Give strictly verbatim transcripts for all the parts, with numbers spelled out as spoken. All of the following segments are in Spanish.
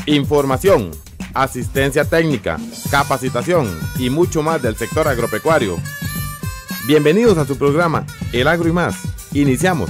Información, asistencia técnica, capacitación y mucho más del sector agropecuario. Bienvenidos a su programa El Agro y Más. Iniciamos.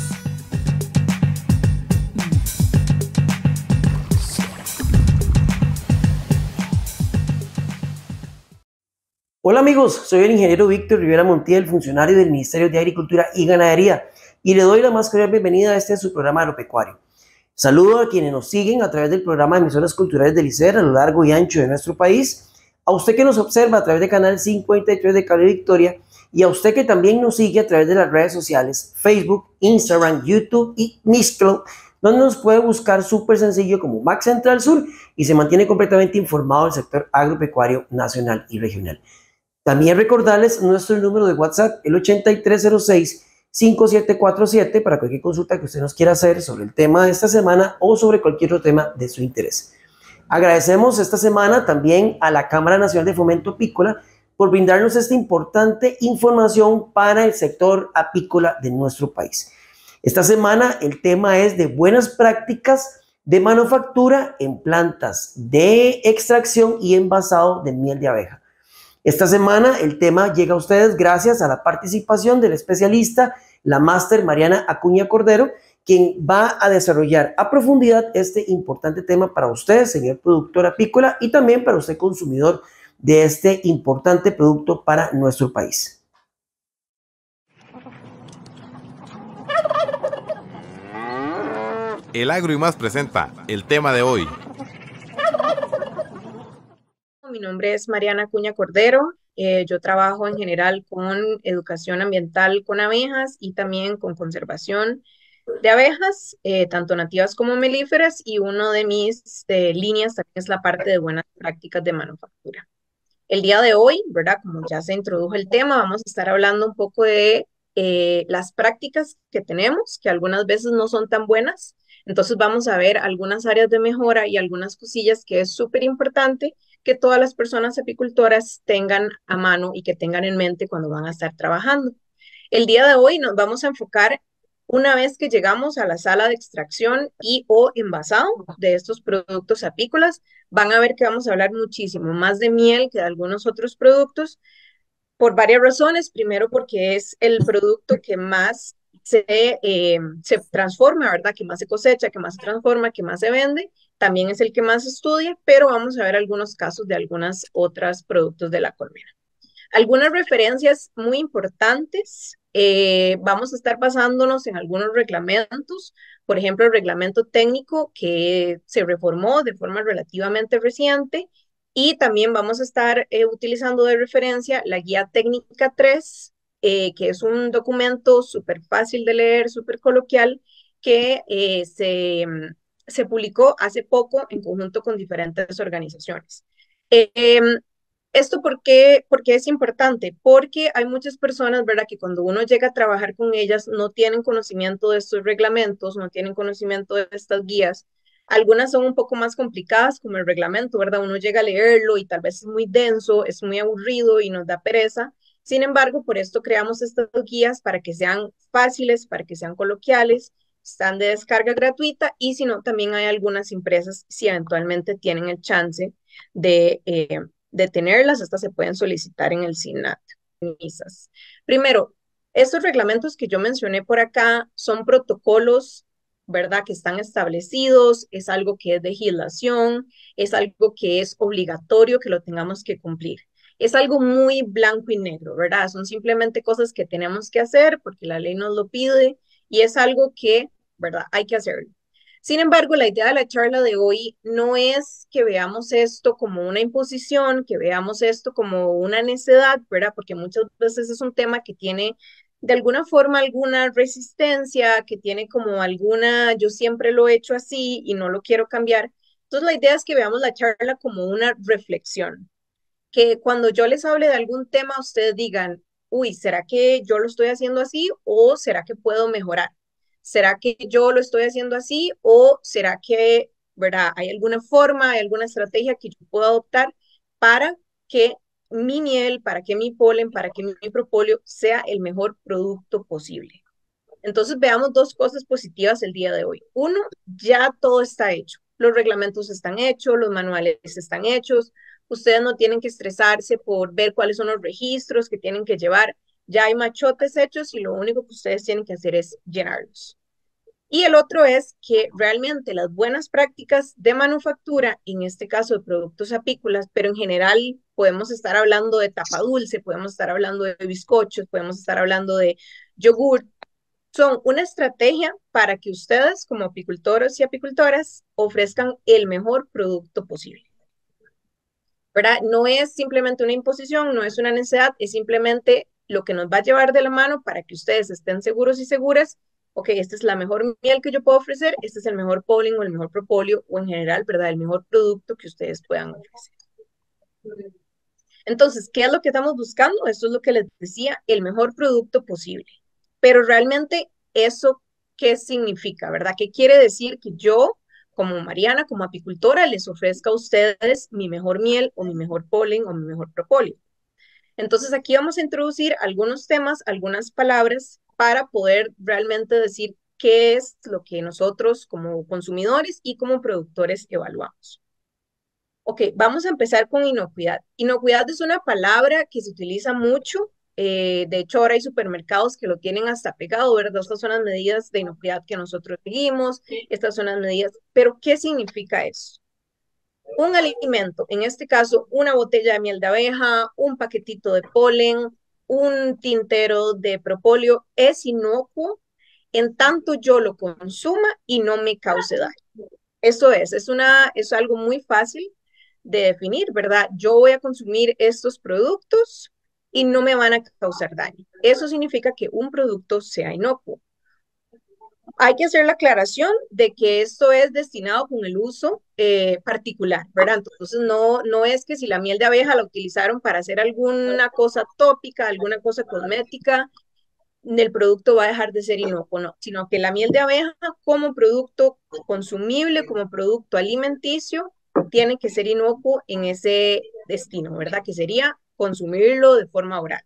Hola amigos, soy el ingeniero Víctor Rivera Montiel, funcionario del Ministerio de Agricultura y Ganadería, y le doy la más cordial bienvenida a este su programa agropecuario. Saludo a quienes nos siguen a través del programa de emisoras culturales del I C E R a lo largo y ancho de nuestro país, a usted que nos observa a través del canal cincuenta y tres de Cable Victoria y a usted que también nos sigue a través de las redes sociales Facebook, Instagram, YouTube y Mixcloud, donde nos puede buscar súper sencillo como Max Central Sur y se mantiene completamente informado del sector agropecuario nacional y regional. También recordarles nuestro número de WhatsApp, el ochenta y tres cero seis, cinco siete cuatro siete, para cualquier consulta que usted nos quiera hacer sobre el tema de esta semana o sobre cualquier otro tema de su interés. Agradecemos esta semana también a la Cámara Nacional de Fomento Apícola por brindarnos esta importante información para el sector apícola de nuestro país. Esta semana el tema es de buenas prácticas de manufactura en plantas de extracción y envasado de miel de abeja. Esta semana el tema llega a ustedes gracias a la participación del especialista, la máster Mariana Acuña Cordero, quien va a desarrollar a profundidad este importante tema para usted, señor productor apícola, y también para usted, consumidor de este importante producto para nuestro país. El Agro y Más presenta el tema de hoy. Mi nombre es Mariana Acuña Cordero. Eh, yo trabajo en general con educación ambiental con abejas y también con conservación de abejas, eh, tanto nativas como melíferas, y una de mis eh, líneas también es la parte de buenas prácticas de manufactura. El día de hoy, ¿verdad? Como ya se introdujo el tema, vamos a estar hablando un poco de eh, las prácticas que tenemos, que algunas veces no son tan buenas. Entonces vamos a ver algunas áreas de mejora y algunas cosillas que es súper importante que todas las personas apicultoras tengan a mano y que tengan en mente cuando van a estar trabajando. El día de hoy nos vamos a enfocar una vez que llegamos a la sala de extracción y o envasado de estos productos apícolas. Van a ver que vamos a hablar muchísimo más de miel que de algunos otros productos por varias razones. Primero, porque es el producto que más se, eh, se transforma, ¿verdad? Que más se cosecha, que más se transforma, que más se vende. También es el que más se estudia, pero vamos a ver algunos casos de algunas otras productos de la colmena. Algunas referencias muy importantes. Eh, vamos a estar basándonos en algunos reglamentos, por ejemplo, el reglamento técnico que se reformó de forma relativamente reciente, y también vamos a estar eh, utilizando de referencia la guía técnica tres, eh, que es un documento súper fácil de leer, súper coloquial, que eh, se, se publicó hace poco en conjunto con diferentes organizaciones. Eh, ¿Esto por qué, por qué es importante? Porque hay muchas personas, ¿verdad?, que cuando uno llega a trabajar con ellas no tienen conocimiento de estos reglamentos, no tienen conocimiento de estas guías. Algunas son un poco más complicadas, como el reglamento, ¿verdad? Uno llega a leerlo y tal vez es muy denso, es muy aburrido y nos da pereza. Sin embargo, por esto creamos estas guías para que sean fáciles, para que sean coloquiales, están de descarga gratuita, y si no, también hay algunas empresas, si eventualmente tienen el chance de... Eh, de tenerlas, estas se pueden solicitar en el SINAT. Primero, estos reglamentos que yo mencioné por acá son protocolos, ¿verdad?, que están establecidos, es algo que es de legislación, es algo que es obligatorio que lo tengamos que cumplir. Es algo muy blanco y negro, ¿verdad? Son simplemente cosas que tenemos que hacer porque la ley nos lo pide y es algo que, ¿verdad?, hay que hacerlo. Sin embargo, la idea de la charla de hoy no es que veamos esto como una imposición, que veamos esto como una necedad, ¿verdad? Porque muchas veces es un tema que tiene de alguna forma alguna resistencia, que tiene como alguna, yo siempre lo he hecho así y no lo quiero cambiar. Entonces, la idea es que veamos la charla como una reflexión, que cuando yo les hable de algún tema, ustedes digan, uy, ¿será que yo lo estoy haciendo así o será que puedo mejorar? ¿Será que yo lo estoy haciendo así o será que, verdad, hay alguna forma, hay alguna estrategia que yo puedo adoptar para que mi miel, para que mi polen, para que mi propóleo sea el mejor producto posible? Entonces veamos dos cosas positivas el día de hoy. Uno, ya todo está hecho. Los reglamentos están hechos, los manuales están hechos, ustedes no tienen que estresarse por ver cuáles son los registros que tienen que llevar, ya hay machotes hechos y lo único que ustedes tienen que hacer es llenarlos. Y el otro es que realmente las buenas prácticas de manufactura, en este caso de productos apícolas, pero en general podemos estar hablando de tapa dulce, podemos estar hablando de bizcochos, podemos estar hablando de yogur, son una estrategia para que ustedes como apicultores y apicultoras ofrezcan el mejor producto posible. ¿Verdad? No es simplemente una imposición, no es una necesidad, es simplemente lo que nos va a llevar de la mano para que ustedes estén seguros y seguras. Ok, esta es la mejor miel que yo puedo ofrecer, este es el mejor pollen o el mejor propóleo o en general, ¿verdad? El mejor producto que ustedes puedan ofrecer. Entonces, ¿qué es lo que estamos buscando? Esto es lo que les decía, el mejor producto posible. Pero realmente, ¿eso qué significa, verdad? ¿Qué quiere decir que yo, como Mariana, como apicultora, les ofrezca a ustedes mi mejor miel o mi mejor polen o mi mejor propóleo? Entonces, aquí vamos a introducir algunos temas, algunas palabras para poder realmente decir qué es lo que nosotros como consumidores y como productores evaluamos. Ok, vamos a empezar con inocuidad. Inocuidad es una palabra que se utiliza mucho. Eh, de hecho, ahora hay supermercados que lo tienen hasta pegado, ¿verdad? Estas son las medidas de inocuidad que nosotros seguimos, estas son las medidas. Pero, ¿qué significa eso? Un alimento, en este caso, una botella de miel de abeja, un paquetito de polen, un tintero de propóleo, es inocuo en tanto yo lo consuma y no me cause daño. Eso es, es, una, es algo muy fácil de definir, ¿verdad? Yo voy a consumir estos productos y no me van a causar daño. Eso significa que un producto sea inocuo. Hay que hacer la aclaración de que esto es destinado con el uso eh, particular, ¿verdad? Entonces, no, no es que si la miel de abeja la utilizaron para hacer alguna cosa tópica, alguna cosa cosmética, el producto va a dejar de ser inocuo, no, sino que la miel de abeja como producto consumible, como producto alimenticio, tiene que ser inocuo en ese destino, ¿verdad? Que sería consumirlo de forma oral,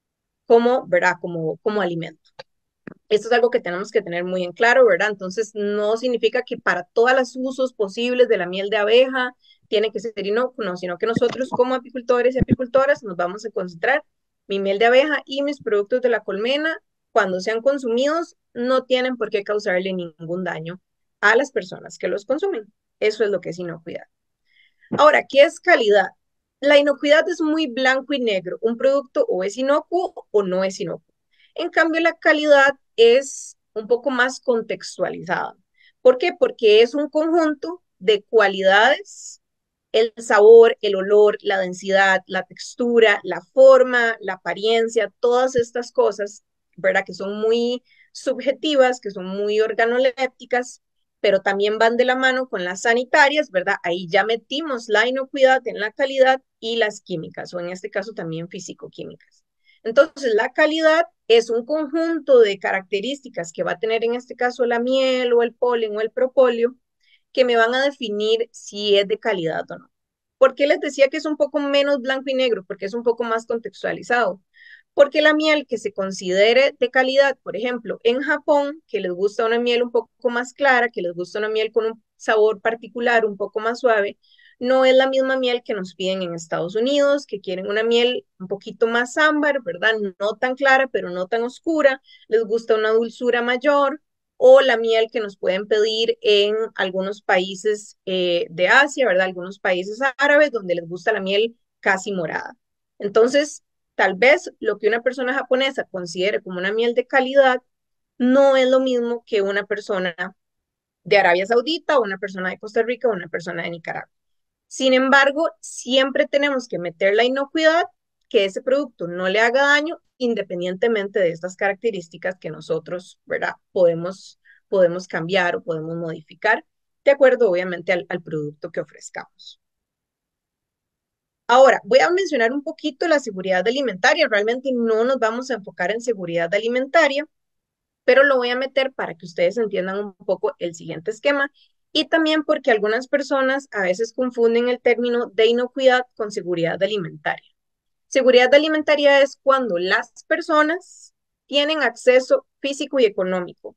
como, ¿verdad? Como, como alimento. Esto es algo que tenemos que tener muy en claro, ¿verdad? Entonces, no significa que para todos los usos posibles de la miel de abeja tiene que ser inocuo, no, sino que nosotros como apicultores y apicultoras nos vamos a concentrar mi miel de abeja y mis productos de la colmena, cuando sean consumidos, no tienen por qué causarle ningún daño a las personas que los consumen. Eso es lo que es inocuidad. Ahora, ¿qué es calidad? La inocuidad es muy blanco y negro. Un producto o es inocuo o no es inocuo. En cambio, la calidad es un poco más contextualizada. ¿Por qué? Porque es un conjunto de cualidades, el sabor, el olor, la densidad, la textura, la forma, la apariencia, todas estas cosas, ¿verdad? Que son muy subjetivas, que son muy organolépticas, pero también van de la mano con las sanitarias, ¿verdad? Ahí ya metimos la inocuidad en la calidad y las químicas, o en este caso también físico-químicas. Entonces, la calidad es un conjunto de características que va a tener en este caso la miel o el polen o el propóleo que me van a definir si es de calidad o no. ¿Por qué les decía que es un poco menos blanco y negro? Porque es un poco más contextualizado. Porque la miel que se considere de calidad, por ejemplo, en Japón, que les gusta una miel un poco más clara, que les gusta una miel con un sabor particular, un poco más suave, no es la misma miel que nos piden en Estados Unidos, que quieren una miel un poquito más ámbar, ¿verdad? No tan clara, pero no tan oscura, les gusta una dulzura mayor, o la miel que nos pueden pedir en algunos países eh, de Asia, ¿verdad? Algunos países árabes donde les gusta la miel casi morada. Entonces, tal vez lo que una persona japonesa considere como una miel de calidad no es lo mismo que una persona de Arabia Saudita o una persona de Costa Rica o una persona de Nicaragua. Sin embargo, siempre tenemos que meter la inocuidad, que ese producto no le haga daño, independientemente de estas características que nosotros, ¿verdad? Podemos, podemos cambiar o podemos modificar, de acuerdo, obviamente, al, al producto que ofrezcamos. Ahora, voy a mencionar un poquito la seguridad alimentaria. Realmente no nos vamos a enfocar en seguridad alimentaria, pero lo voy a meter para que ustedes entiendan un poco el siguiente esquema y también porque algunas personas a veces confunden el término de inocuidad con seguridad alimentaria. Seguridad alimentaria es cuando las personas tienen acceso físico y económico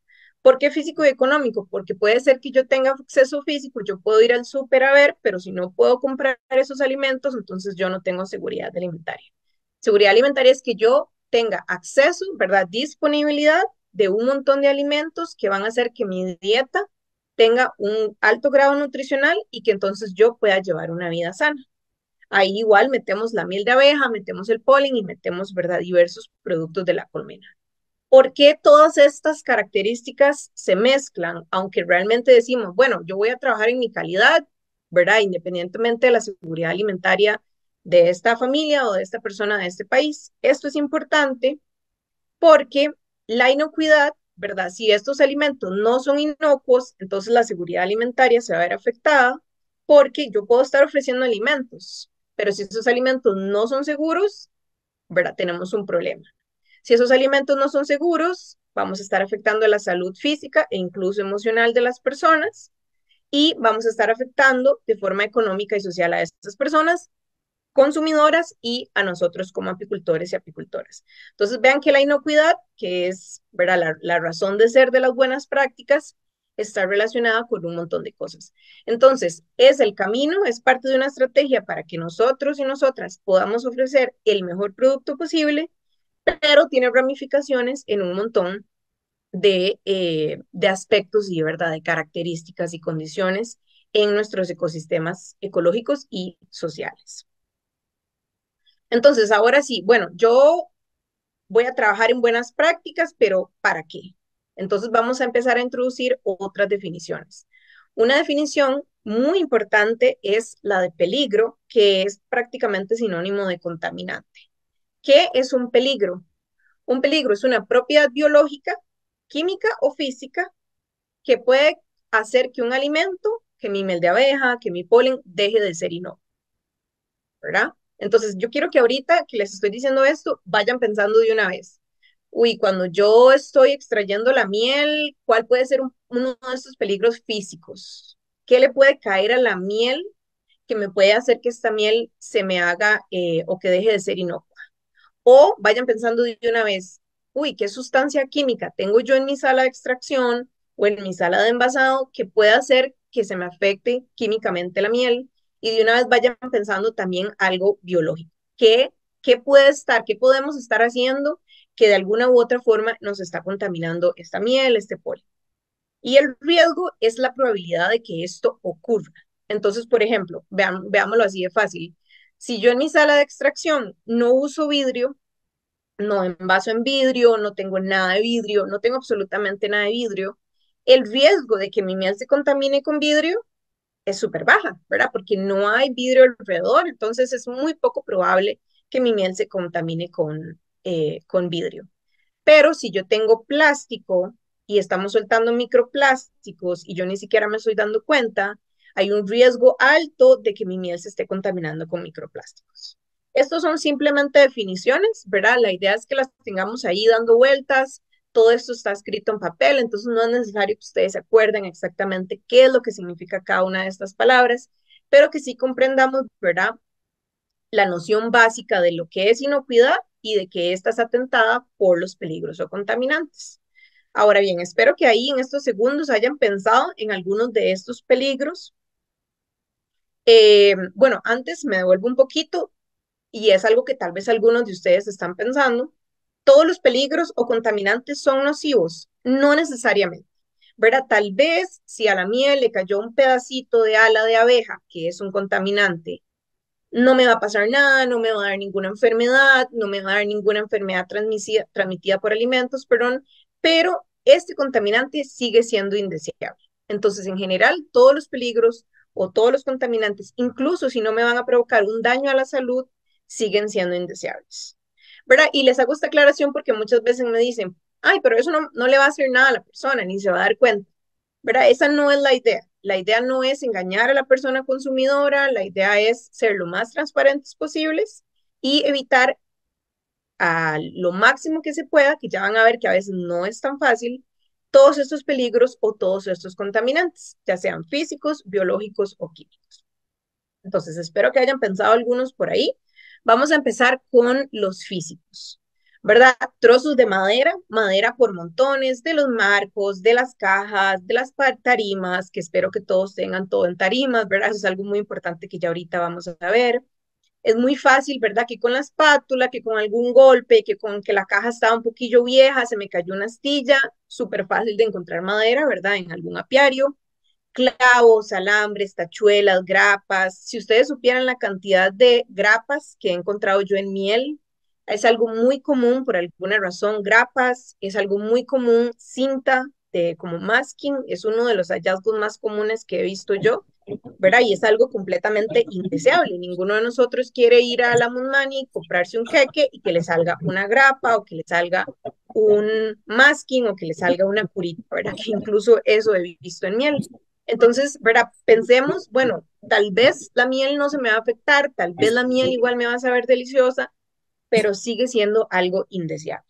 ¿Por qué físico y económico? Porque puede ser que yo tenga acceso físico, yo puedo ir al súper a ver, pero si no puedo comprar esos alimentos, entonces yo no tengo seguridad alimentaria. Seguridad alimentaria es que yo tenga acceso, ¿verdad? Disponibilidad de un montón de alimentos que van a hacer que mi dieta tenga un alto grado nutricional y que entonces yo pueda llevar una vida sana. Ahí igual metemos la miel de abeja, metemos el polen y metemos, ¿verdad? Diversos productos de la colmena. ¿Por qué todas estas características se mezclan? Aunque realmente decimos, bueno, yo voy a trabajar en mi calidad, ¿verdad? Independientemente de la seguridad alimentaria de esta familia o de esta persona de este país. Esto es importante porque la inocuidad, ¿verdad? Si estos alimentos no son inocuos, entonces la seguridad alimentaria se va a ver afectada porque yo puedo estar ofreciendo alimentos, pero si esos alimentos no son seguros, ¿verdad? Tenemos un problema. Si esos alimentos no son seguros, vamos a estar afectando la salud física e incluso emocional de las personas y vamos a estar afectando de forma económica y social a estas personas consumidoras y a nosotros como apicultores y apicultoras. Entonces vean que la inocuidad, que es, ¿verdad?, la, la razón de ser de las buenas prácticas, está relacionada con un montón de cosas. Entonces, es el camino, es parte de una estrategia para que nosotros y nosotras podamos ofrecer el mejor producto posible, pero tiene ramificaciones en un montón de, eh, de aspectos y, ¿verdad?, de características y condiciones en nuestros ecosistemas ecológicos y sociales. Entonces, ahora sí, bueno, yo voy a trabajar en buenas prácticas, pero ¿para qué? Entonces vamos a empezar a introducir otras definiciones. Una definición muy importante es la de peligro, que es prácticamente sinónimo de contaminante. ¿Qué es un peligro? Un peligro es una propiedad biológica, química o física que puede hacer que un alimento, que mi mel de abeja, que mi polen, deje de ser inocuo, ¿verdad? Entonces, yo quiero que ahorita que les estoy diciendo esto, vayan pensando de una vez. Uy, cuando yo estoy extrayendo la miel, ¿cuál puede ser un, uno de estos peligros físicos? ¿Qué le puede caer a la miel que me puede hacer que esta miel se me haga eh, o que deje de ser inocua? O vayan pensando de una vez, uy, ¿qué sustancia química tengo yo en mi sala de extracción o en mi sala de envasado que pueda hacer que se me afecte químicamente la miel? Y de una vez vayan pensando también algo biológico. ¿Qué, qué puede estar, qué podemos estar haciendo que de alguna u otra forma nos está contaminando esta miel, este polen? Y el riesgo es la probabilidad de que esto ocurra. Entonces, por ejemplo, vean, veámoslo así de fácil. Si yo en mi sala de extracción no uso vidrio, no envaso en vidrio, no tengo nada de vidrio, no tengo absolutamente nada de vidrio, el riesgo de que mi miel se contamine con vidrio es súper baja, ¿verdad? Porque no hay vidrio alrededor, entonces es muy poco probable que mi miel se contamine con, eh, con vidrio. Pero si yo tengo plástico y estamos soltando microplásticos y yo ni siquiera me estoy dando cuenta, hay un riesgo alto de que mi miel se esté contaminando con microplásticos. Estos son simplemente definiciones, ¿verdad? La idea es que las tengamos ahí dando vueltas. Todo esto está escrito en papel, entonces no es necesario que ustedes se acuerden exactamente qué es lo que significa cada una de estas palabras, pero que sí comprendamos, ¿verdad?, la noción básica de lo que es inocuidad y de que ésta es atentada por los peligros o contaminantes. Ahora bien, espero que ahí en estos segundos hayan pensado en algunos de estos peligros. Eh, bueno, antes me devuelvo un poquito y es algo que tal vez algunos de ustedes están pensando. ¿Todos los peligros o contaminantes son nocivos? No necesariamente, ¿verdad? Tal vez si a la miel le cayó un pedacito de ala de abeja, que es un contaminante, no me va a pasar nada, no me va a dar ninguna enfermedad, no me va a dar ninguna enfermedad transmitida, transmitida por alimentos, perdón, pero este contaminante sigue siendo indeseable. Entonces, en general, todos los peligros o todos los contaminantes, incluso si no me van a provocar un daño a la salud, siguen siendo indeseables, ¿verdad? Y les hago esta aclaración porque muchas veces me dicen, ay, pero eso no, no le va a hacer nada a la persona, ni se va a dar cuenta, ¿verdad? Esa no es la idea. La idea no es engañar a la persona consumidora, la idea es ser lo más transparentes posibles y evitar a lo máximo que se pueda, que ya van a ver que a veces no es tan fácil, todos estos peligros o todos estos contaminantes, ya sean físicos, biológicos o químicos. Entonces, espero que hayan pensado algunos por ahí. Vamos a empezar con los físicos. ¿verdad? Trozos de madera, madera por montones, de los marcos, de las cajas, de las tarimas, que espero que todos tengan todo en tarimas, ¿verdad? Eso es algo muy importante que ya ahorita vamos a ver. Es muy fácil, ¿verdad? Que con la espátula, que con algún golpe, que con que la caja estaba un poquillo vieja, se me cayó una astilla, súper fácil de encontrar madera, ¿verdad? En algún apiario. Clavos, alambres, tachuelas, grapas. Si ustedes supieran la cantidad de grapas que he encontrado yo en miel, es algo muy común por alguna razón. Grapas es algo muy común. Cinta de como masking es uno de los hallazgos más comunes que he visto yo, ¿verdad? Y es algo completamente indeseable. Ninguno de nosotros quiere ir a la Monmani, comprarse un queque y que le salga una grapa o que le salga un masking o que le salga una curita, ¿verdad? Que incluso eso he visto en miel. Entonces, ¿verdad? Pensemos, bueno, tal vez la miel no se me va a afectar, tal vez la miel igual me va a saber deliciosa, pero sigue siendo algo indeseable.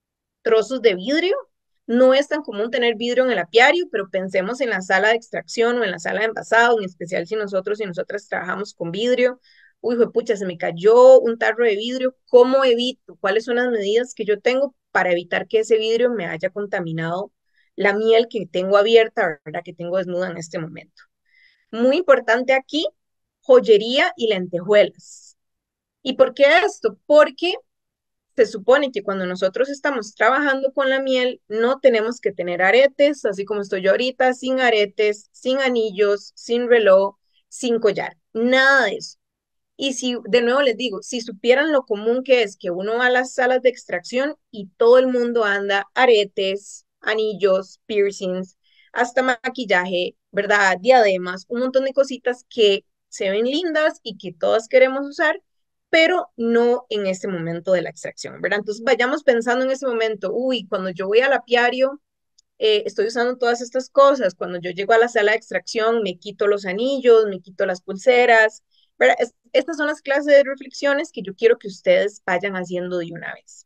Trozos de vidrio. No es tan común tener vidrio en el apiario, pero pensemos en la sala de extracción o en la sala de envasado, en especial si nosotros y nosotras trabajamos con vidrio. Uy, pucha, se me cayó un tarro de vidrio. ¿Cómo evito? ¿Cuáles son las medidas que yo tengo para evitar que ese vidrio me haya contaminado la miel que tengo abierta, ¿verdad? Que tengo desnuda en este momento? Muy importante aquí, joyería y lentejuelas. ¿Y por qué esto? Porque se supone que cuando nosotros estamos trabajando con la miel, no tenemos que tener aretes, así como estoy yo ahorita, sin aretes, sin anillos, sin reloj, sin collar, nada de eso. Y si, de nuevo les digo, si supieran lo común que es que uno va a las salas de extracción y todo el mundo anda aretes, anillos, piercings, hasta maquillaje, ¿verdad? Diademas, un montón de cositas que se ven lindas y que todas queremos usar, pero no en este momento de la extracción, ¿verdad? Entonces vayamos pensando en ese momento, uy, cuando yo voy al apiario, eh, estoy usando todas estas cosas. Cuando yo llego a la sala de extracción, me quito los anillos, me quito las pulseras, ¿verdad? Es, estas son las clases de reflexiones que yo quiero que ustedes vayan haciendo de una vez.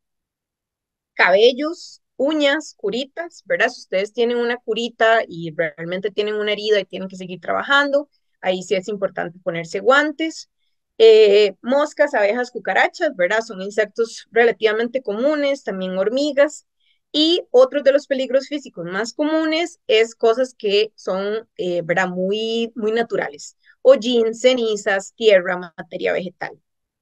Cabellos, uñas, curitas, ¿verdad? Si ustedes tienen una curita y realmente tienen una herida y tienen que seguir trabajando, ahí sí es importante ponerse guantes. Eh, moscas, abejas, cucarachas, ¿verdad? Son insectos relativamente comunes, también hormigas. Y otros de los peligros físicos más comunes es cosas que son, eh, ¿verdad? Muy, muy naturales. Hollín, cenizas, tierra, materia vegetal.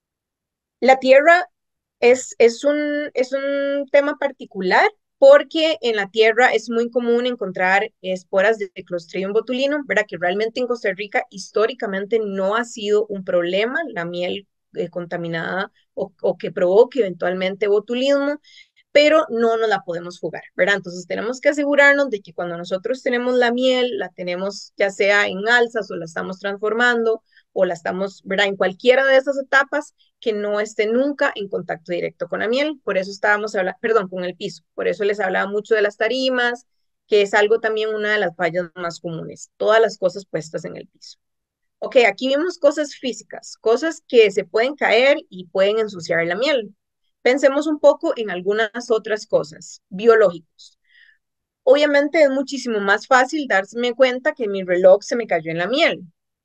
La tierra es, es un, es un tema particular porque en la tierra es muy común encontrar esporas de Clostridium botulinum, ¿verdad? Que realmente en Costa Rica históricamente no ha sido un problema la miel eh, contaminada o, o que provoque eventualmente botulismo, pero no nos la podemos jugar, ¿verdad? Entonces tenemos que asegurarnos de que cuando nosotros tenemos la miel, la tenemos ya sea en alzas o la estamos transformando o la estamos, ¿verdad? En cualquiera de esas etapas, que no esté nunca en contacto directo con la miel. Por eso estábamos hablando, perdón, con el piso. Por eso les hablaba mucho de las tarimas, que es algo también una de las fallas más comunes, todas las cosas puestas en el piso. Ok, aquí vemos cosas físicas, cosas que se pueden caer y pueden ensuciar la miel. Pensemos un poco en algunas otras cosas, biológicos. Obviamente es muchísimo más fácil darse cuenta que mi reloj se me cayó en la miel.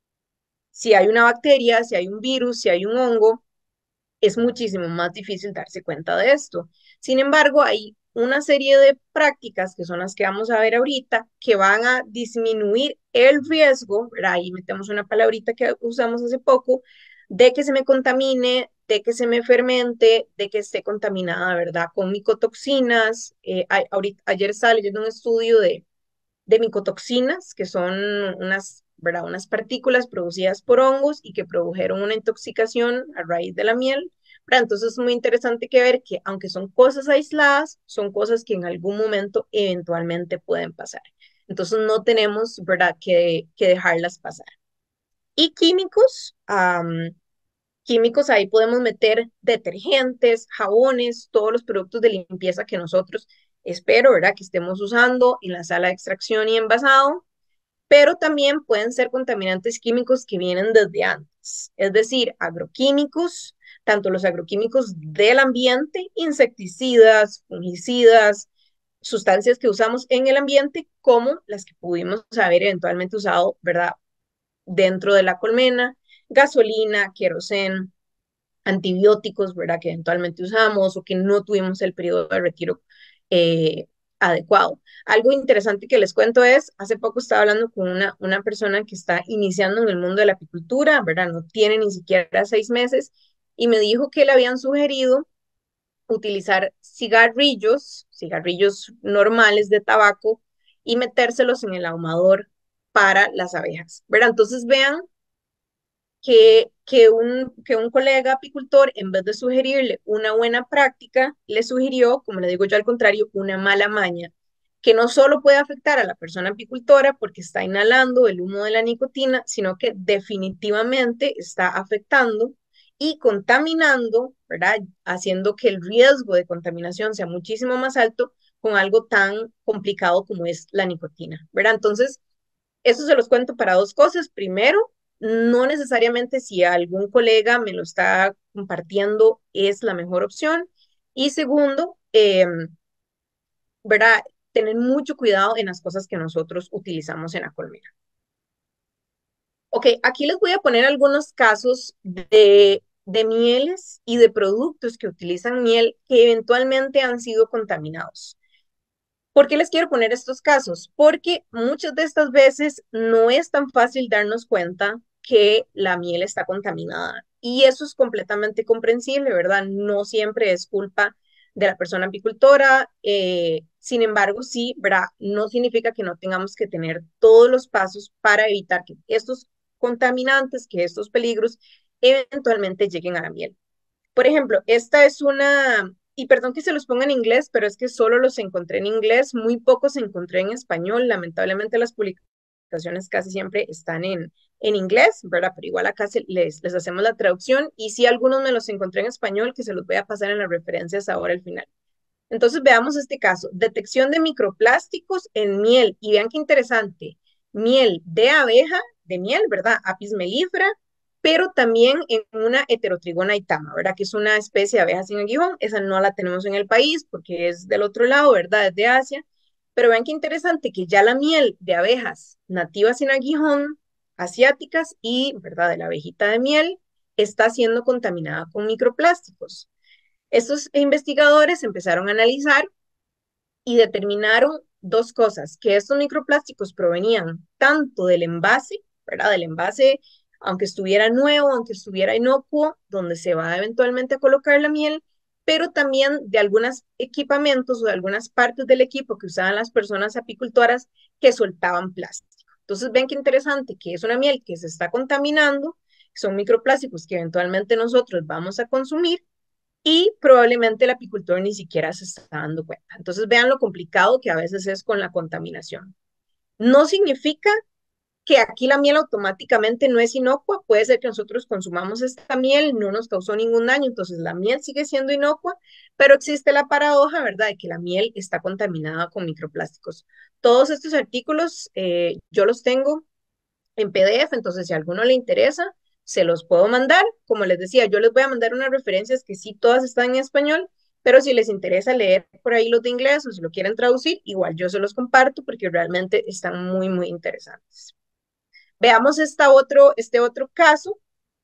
Si hay una bacteria, si hay un virus, si hay un hongo, es muchísimo más difícil darse cuenta de esto. Sin embargo, hay una serie de prácticas que son las que vamos a ver ahorita que van a disminuir el riesgo, ¿verdad? Ahí metemos una palabrita que usamos hace poco, de que se me contamine, de que se me fermente, de que esté contaminada, ¿verdad? Con micotoxinas. Eh, ahorita, ayer estaba leyendo un estudio de, de micotoxinas, que son unas, ¿verdad? Unas partículas producidas por hongos y que produjeron una intoxicación a raíz de la miel. ¿Verdad? Entonces es muy interesante que ver que aunque son cosas aisladas, son cosas que en algún momento eventualmente pueden pasar. Entonces no tenemos, ¿verdad?, que, que dejarlas pasar. Y químicos, um, químicos ahí podemos meter detergentes, jabones, todos los productos de limpieza que nosotros espero, ¿verdad?, que estemos usando en la sala de extracción y envasado, pero también pueden ser contaminantes químicos que vienen desde antes, es decir, agroquímicos, tanto los agroquímicos del ambiente, insecticidas, fungicidas, sustancias que usamos en el ambiente, como las que pudimos haber eventualmente usado, ¿verdad?, dentro de la colmena, gasolina, queroseno. antibióticos, ¿verdad? Que eventualmente usamos o que no tuvimos el periodo de retiro eh, adecuado. Algo interesante que les cuento es, hace poco estaba hablando con una, una persona que está iniciando en el mundo de la apicultura, ¿verdad? No tiene ni siquiera seis meses y me dijo que le habían sugerido utilizar cigarrillos, cigarrillos normales de tabaco y metérselos en el ahumador para las abejas, ¿verdad? Entonces vean que, que, un, que un colega apicultor, en vez de sugerirle una buena práctica, le sugirió, como le digo yo al contrario, una mala maña, que no solo puede afectar a la persona apicultora porque está inhalando el humo de la nicotina, sino que definitivamente está afectando y contaminando, ¿verdad? Haciendo que el riesgo de contaminación sea muchísimo más alto con algo tan complicado como es la nicotina, ¿verdad? Entonces, eso se los cuento para dos cosas. Primero, no necesariamente si algún colega me lo está compartiendo es la mejor opción. Y segundo, eh, ¿verdad? Tener mucho cuidado en las cosas que nosotros utilizamos en la colmena. Ok, aquí les voy a poner algunos casos de, de mieles y de productos que utilizan miel que eventualmente han sido contaminados. ¿Por qué les quiero poner estos casos? Porque muchas de estas veces no es tan fácil darnos cuenta que la miel está contaminada. Y eso es completamente comprensible, ¿verdad? No siempre es culpa de la persona apicultora. Eh, sin embargo, sí, ¿verdad? No significa que no tengamos que tener todos los pasos para evitar que estos contaminantes, que estos peligros eventualmente lleguen a la miel. Por ejemplo, esta es una, y perdón que se los ponga en inglés, pero es que solo los encontré en inglés, muy pocos encontré en español. Lamentablemente las publicaciones casi siempre están en, en inglés, ¿verdad? Pero igual acá se, les, les hacemos la traducción y sí algunos me los encontré en español que se los voy a pasar en las referencias ahora al final. Entonces veamos este caso, detección de microplásticos en miel y vean qué interesante, miel de abeja, de miel, ¿verdad? Apis mellifera, pero también en una heterotrigona itama, ¿verdad? Que es una especie de abeja sin aguijón, esa no la tenemos en el país porque es del otro lado, ¿verdad? Es de Asia, pero vean qué interesante que ya la miel de abejas nativas sin aguijón, asiáticas y, ¿verdad? De la abejita de miel, está siendo contaminada con microplásticos. Estos investigadores empezaron a analizar y determinaron dos cosas, que estos microplásticos provenían tanto del envase, ¿verdad? Del envase, aunque estuviera nuevo, aunque estuviera inocuo, donde se va eventualmente a colocar la miel, pero también de algunos equipamientos o de algunas partes del equipo que usaban las personas apicultoras que soltaban plástico. Entonces, ven qué interesante que es una miel que se está contaminando, son microplásticos que eventualmente nosotros vamos a consumir y probablemente el apicultor ni siquiera se está dando cuenta. Entonces vean lo complicado que a veces es con la contaminación. No significa que aquí la miel automáticamente no es inocua, puede ser que nosotros consumamos esta miel, no nos causó ningún daño, entonces la miel sigue siendo inocua, pero existe la paradoja, ¿verdad?, de que la miel está contaminada con microplásticos. Todos estos artículos eh, yo los tengo en P D F, entonces si a alguno le interesa, se los puedo mandar. Como les decía, yo les voy a mandar unas referencias que sí todas están en español, pero si les interesa leer por ahí los de inglés o si lo quieren traducir, igual yo se los comparto porque realmente están muy, muy interesantes. Veamos esta otro, este otro caso.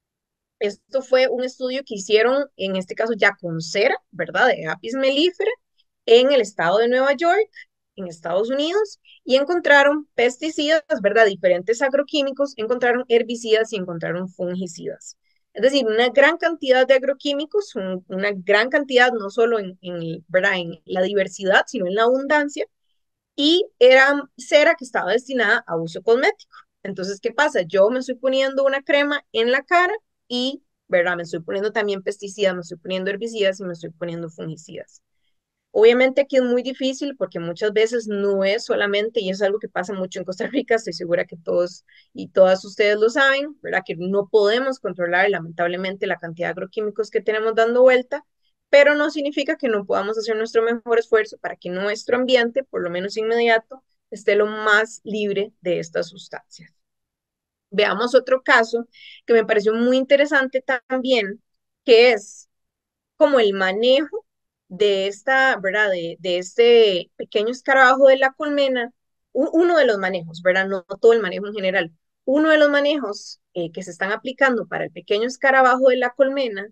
Esto fue un estudio que hicieron, en este caso ya con cera, ¿verdad? De Apis mellifera en el estado de Nueva York, en Estados Unidos, y encontraron pesticidas, ¿verdad? Diferentes agroquímicos, encontraron herbicidas y encontraron fungicidas. Es decir, una gran cantidad de agroquímicos, un, una gran cantidad no solo en, en, ¿verdad? En la diversidad, sino en la abundancia, y era cera que estaba destinada a uso cosmético. Entonces, ¿qué pasa? Yo me estoy poniendo una crema en la cara y, ¿verdad? Me estoy poniendo también pesticidas, me estoy poniendo herbicidas y me estoy poniendo fungicidas. Obviamente aquí es muy difícil porque muchas veces no es solamente, y es algo que pasa mucho en Costa Rica, estoy segura que todos y todas ustedes lo saben, ¿verdad? Que no podemos controlar lamentablemente la cantidad de agroquímicos que tenemos dando vuelta, pero no significa que no podamos hacer nuestro mejor esfuerzo para que nuestro ambiente, por lo menos inmediato, esté lo más libre de estas sustancias. Veamos otro caso que me pareció muy interesante también, que es como el manejo de esta, ¿verdad? De, de este pequeño escarabajo de la colmena, u- uno de los manejos, ¿verdad? No, no todo el manejo en general. Uno de los manejos eh, que se están aplicando para el pequeño escarabajo de la colmena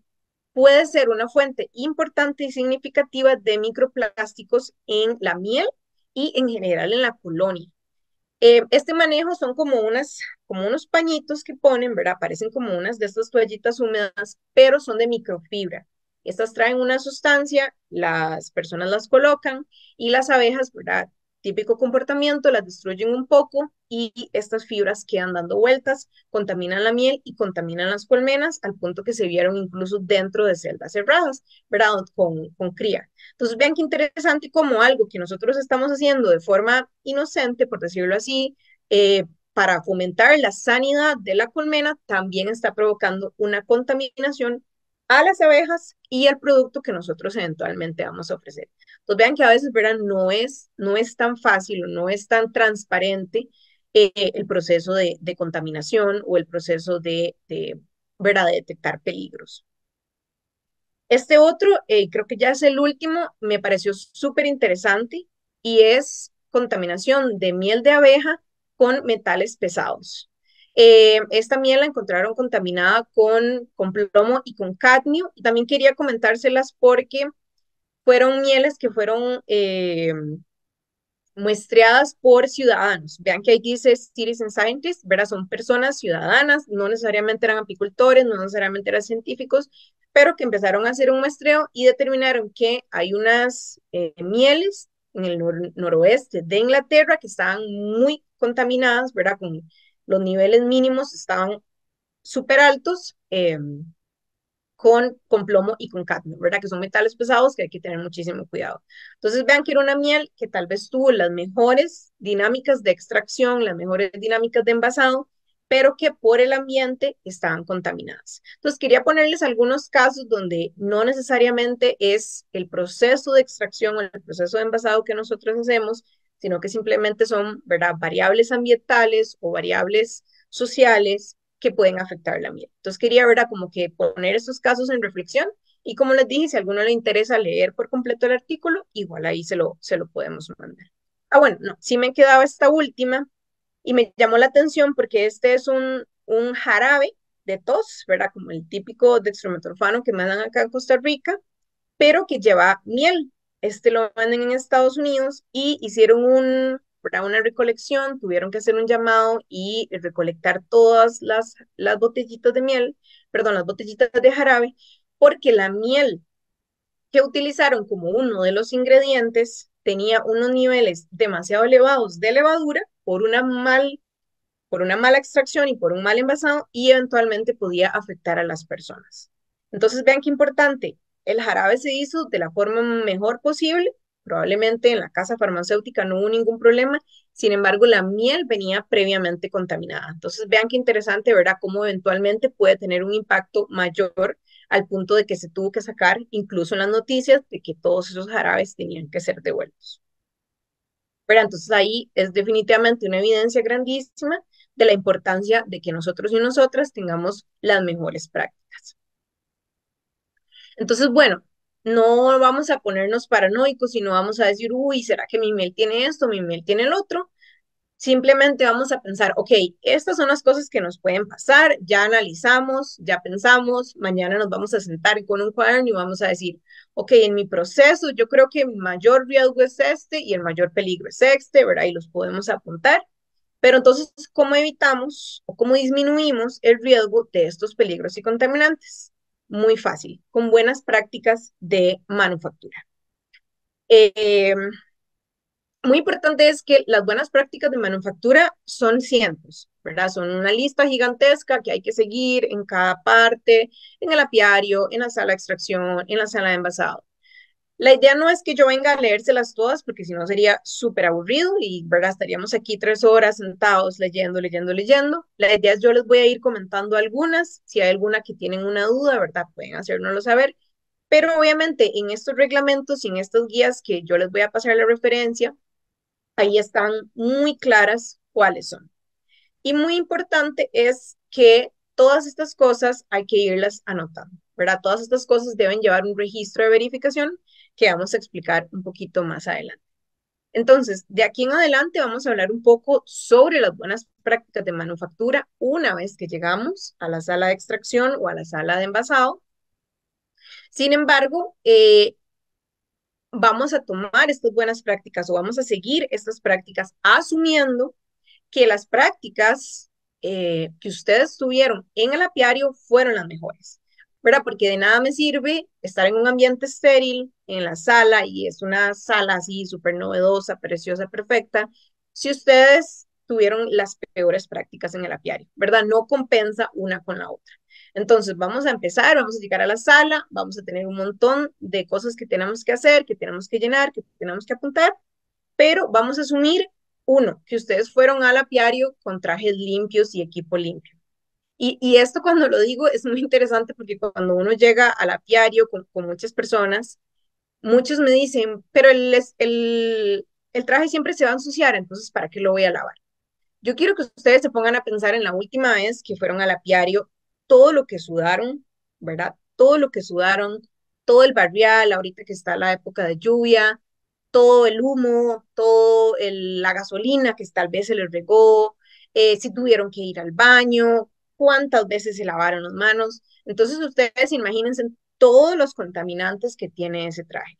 puede ser una fuente importante y significativa de microplásticos en la miel y en general en la colonia. Eh, este manejo son como, unas, como unos pañitos que ponen, ¿verdad? Parecen como unas de estas toallitas húmedas, pero son de microfibra. Estas traen una sustancia, las personas las colocan y las abejas, ¿verdad? Típico comportamiento, las destruyen un poco y estas fibras quedan dando vueltas, contaminan la miel y contaminan las colmenas al punto que se vieron incluso dentro de celdas cerradas, ¿verdad? Con, con cría. Entonces, vean qué interesante como algo que nosotros estamos haciendo de forma inocente, por decirlo así, eh, para fomentar la sanidad de la colmena, también está provocando una contaminación a las abejas y al producto que nosotros eventualmente vamos a ofrecer. Entonces, vean que a veces, ¿verdad? No es, no es tan fácil o no es tan transparente eh, el proceso de, de, contaminación o el proceso de, de, ¿verdad? De detectar peligros. Este otro, eh, creo que ya es el último, me pareció súper interesante y es contaminación de miel de abeja con metales pesados. Eh, esta miel la encontraron contaminada con, con plomo y con cadmio. Y también quería comentárselas porque fueron mieles que fueron eh, muestreadas por ciudadanos. Vean que ahí dice citizen scientists, ¿verdad? Son personas ciudadanas, no necesariamente eran apicultores, no necesariamente eran científicos, pero que empezaron a hacer un muestreo y determinaron que hay unas eh, mieles en el nor noroeste de Inglaterra que estaban muy contaminadas, ¿verdad? Con los niveles mínimos estaban súper altos. Eh, con, con plomo y con cadmio, ¿verdad? Que son metales pesados que hay que tener muchísimo cuidado. Entonces vean que era una miel que tal vez tuvo las mejores dinámicas de extracción, las mejores dinámicas de envasado, pero que por el ambiente estaban contaminadas. Entonces quería ponerles algunos casos donde no necesariamente es el proceso de extracción o el proceso de envasado que nosotros hacemos, sino que simplemente son, ¿verdad? Variables ambientales o variables sociales que pueden afectar la miel. Entonces quería, ¿verdad? Como que poner estos casos en reflexión y como les dije, si a alguno le interesa leer por completo el artículo, igual ahí se lo, se lo podemos mandar. Ah, bueno, no, sí me quedaba esta última y me llamó la atención porque este es un, un jarabe de tos, ¿verdad? Como el típico dextrometorfano que mandan acá en Costa Rica, pero que lleva miel. Este lo venden en Estados Unidos y hicieron un, ¿verdad? Una recolección, tuvieron que hacer un llamado y recolectar todas las, las botellitas de miel, perdón, las botellitas de jarabe, porque la miel que utilizaron como uno de los ingredientes tenía unos niveles demasiado elevados de levadura por una mal por una mala extracción y por un mal envasado y eventualmente podía afectar a las personas. Entonces, vean qué importante, el jarabe se hizo de la forma mejor posible, probablemente en la casa farmacéutica no hubo ningún problema, sin embargo, la miel venía previamente contaminada. Entonces, vean qué interesante, ¿verdad? Cómo eventualmente puede tener un impacto mayor al punto de que se tuvo que sacar incluso en las noticias de que todos esos jarabes tenían que ser devueltos. Pero entonces ahí es definitivamente una evidencia grandísima de la importancia de que nosotros y nosotras tengamos las mejores prácticas. Entonces, bueno, no vamos a ponernos paranoicos y no vamos a decir, uy, ¿será que mi mail tiene esto, mi mail tiene el otro? Simplemente vamos a pensar, ok, estas son las cosas que nos pueden pasar, ya analizamos, ya pensamos, mañana nos vamos a sentar con un cuaderno y vamos a decir, ok, en mi proceso yo creo que el mayor riesgo es este y el mayor peligro es este, ¿verdad? Y los podemos apuntar. Pero entonces, ¿cómo evitamos o cómo disminuimos el riesgo de estos peligros y contaminantes? Muy fácil, con buenas prácticas de manufactura. Eh, muy importante es que las buenas prácticas de manufactura son cientos, ¿verdad? Son una lista gigantesca que hay que seguir en cada parte, en el apiario, en la sala de extracción, en la sala de envasado. La idea no es que yo venga a leérselas todas, porque si no sería súper aburrido y, ¿verdad? Estaríamos aquí tres horas sentados leyendo, leyendo, leyendo. La idea es yo les voy a ir comentando algunas. Si hay alguna que tienen una duda, ¿verdad? Pueden hacérnoslo saber. Pero obviamente en estos reglamentos y en estas guías que yo les voy a pasar la referencia, ahí están muy claras cuáles son. Y muy importante es que todas estas cosas hay que irlas anotando, ¿verdad? Todas estas cosas deben llevar un registro de verificación que vamos a explicar un poquito más adelante. Entonces, de aquí en adelante vamos a hablar un poco sobre las buenas prácticas de manufactura una vez que llegamos a la sala de extracción o a la sala de envasado. Sin embargo, eh, vamos a tomar estas buenas prácticas o vamos a seguir estas prácticas asumiendo que las prácticas eh, que ustedes tuvieron en el apiario fueron las mejores, ¿verdad? Porque de nada me sirve estar en un ambiente estéril, en la sala, y es una sala así súper novedosa, preciosa, perfecta, si ustedes tuvieron las peores prácticas en el apiario, ¿verdad? No compensa una con la otra. Entonces, vamos a empezar, vamos a llegar a la sala, vamos a tener un montón de cosas que tenemos que hacer, que tenemos que llenar, que tenemos que apuntar, pero vamos a asumir, uno, que ustedes fueron al apiario con trajes limpios y equipo limpio. Y, y esto cuando lo digo es muy interesante porque cuando uno llega al apiario con, con muchas personas, muchos me dicen, pero el, el, el traje siempre se va a ensuciar, entonces ¿para qué lo voy a lavar? Yo quiero que ustedes se pongan a pensar en la última vez que fueron al apiario, todo lo que sudaron, ¿verdad? Todo lo que sudaron, todo el barrial, ahorita que está la época de lluvia, todo el humo, todo el, la gasolina que tal vez se les regó, eh, si tuvieron que ir al baño, cuántas veces se lavaron las manos. Entonces ustedes imagínense todos los contaminantes que tiene ese traje.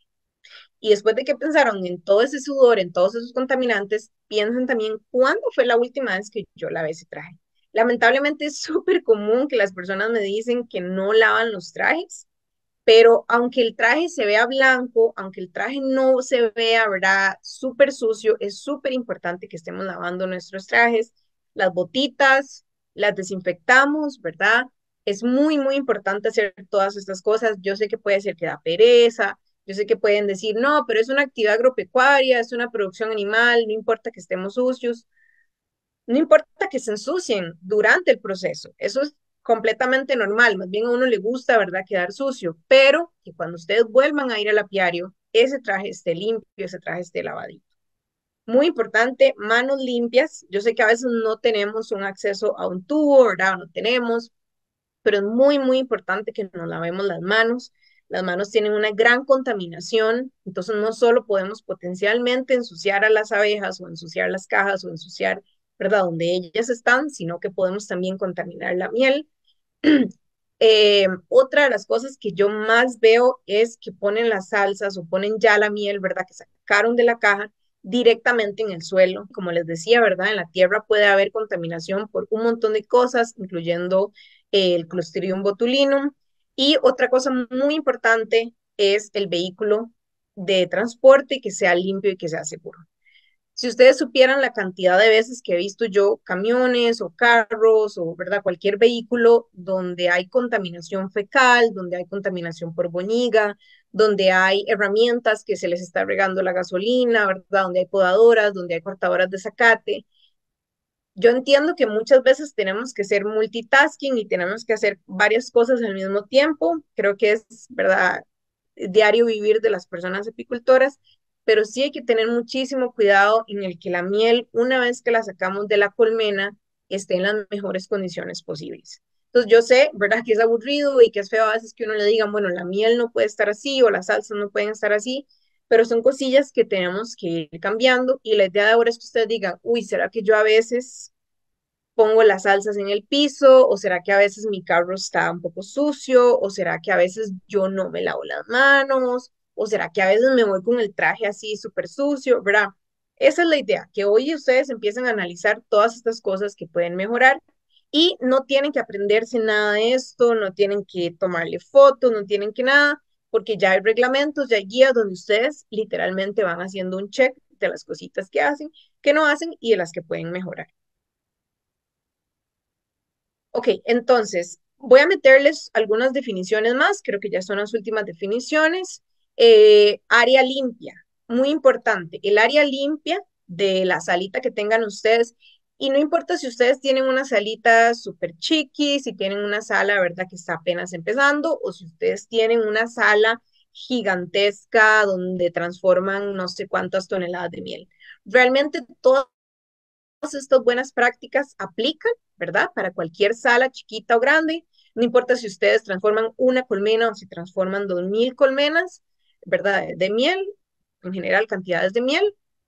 Y después de que pensaron en todo ese sudor, en todos esos contaminantes, piensen también cuándo fue la última vez que yo lavé ese traje. Lamentablemente es súper común que las personas me dicen que no lavan los trajes, pero aunque el traje se vea blanco, aunque el traje no se vea, ¿verdad?, súper sucio, es súper importante que estemos lavando nuestros trajes, las botitas, las desinfectamos, ¿verdad? Es muy, muy importante hacer todas estas cosas. Yo sé que puede ser que da pereza, yo sé que pueden decir, no, pero es una actividad agropecuaria, es una producción animal, no importa que estemos sucios, no importa que se ensucien durante el proceso, eso es completamente normal, más bien a uno le gusta, ¿verdad?, quedar sucio, pero que cuando ustedes vuelvan a ir al apiario, ese traje esté limpio, ese traje esté lavadito. Muy importante, manos limpias. Yo sé que a veces no tenemos un acceso a un tubo, ¿verdad? No tenemos, pero es muy, muy importante que nos lavemos las manos. Las manos tienen una gran contaminación, entonces no solo podemos potencialmente ensuciar a las abejas o ensuciar las cajas o ensuciar, ¿verdad?, donde ellas están, sino que podemos también contaminar la miel. Eh, otra de las cosas que yo más veo es que ponen las salsas o ponen ya la miel, ¿verdad?, que sacaron de la caja directamente en el suelo. Como les decía, ¿verdad?, en la tierra puede haber contaminación por un montón de cosas, incluyendo eh, el Clostridium botulinum. Y otra cosa muy importante es el vehículo de transporte, que sea limpio y que sea seguro. Si ustedes supieran la cantidad de veces que he visto yo camiones o carros o, ¿verdad?, cualquier vehículo donde hay contaminación fecal, donde hay contaminación por boñiga, donde hay herramientas que se les está regando la gasolina, ¿verdad?, donde hay podadoras, donde hay cortadoras de zacate. Yo entiendo que muchas veces tenemos que ser multitasking y tenemos que hacer varias cosas al mismo tiempo. Creo que es, ¿verdad?, diario vivir de las personas apicultoras, pero sí hay que tener muchísimo cuidado en el que la miel, una vez que la sacamos de la colmena, esté en las mejores condiciones posibles. Entonces yo sé, ¿verdad?, que es aburrido y que es feo a veces que uno le diga, bueno, la miel no puede estar así o las salsas no pueden estar así, pero son cosillas que tenemos que ir cambiando y la idea de ahora es que ustedes digan, uy, ¿será que yo a veces pongo las salsas en el piso? ¿O será que a veces mi carro está un poco sucio? ¿O será que a veces yo no me lavo las manos? ¿O será que a veces me voy con el traje así súper sucio? ¿Verdad? Esa es la idea, que hoy ustedes empiecen a analizar todas estas cosas que pueden mejorar y no tienen que aprenderse nada de esto, no tienen que tomarle fotos, no tienen que nada, porque ya hay reglamentos, ya hay guías donde ustedes literalmente van haciendo un check de las cositas que hacen, que no hacen y de las que pueden mejorar. Ok, entonces voy a meterles algunas definiciones más, creo que ya son las últimas definiciones. Eh, área limpia, muy importante, el área limpia de la salita que tengan ustedes, y no importa si ustedes tienen una salita súper chiqui, si tienen una sala, ¿verdad?, que está apenas empezando, o si ustedes tienen una sala gigantesca donde transforman no sé cuántas toneladas de miel. Realmente todas estas buenas prácticas aplican, ¿verdad?, para cualquier sala chiquita o grande. No importa si ustedes transforman una colmena o si transforman dos mil colmenas, ¿verdad?, de miel, en general cantidades de miel.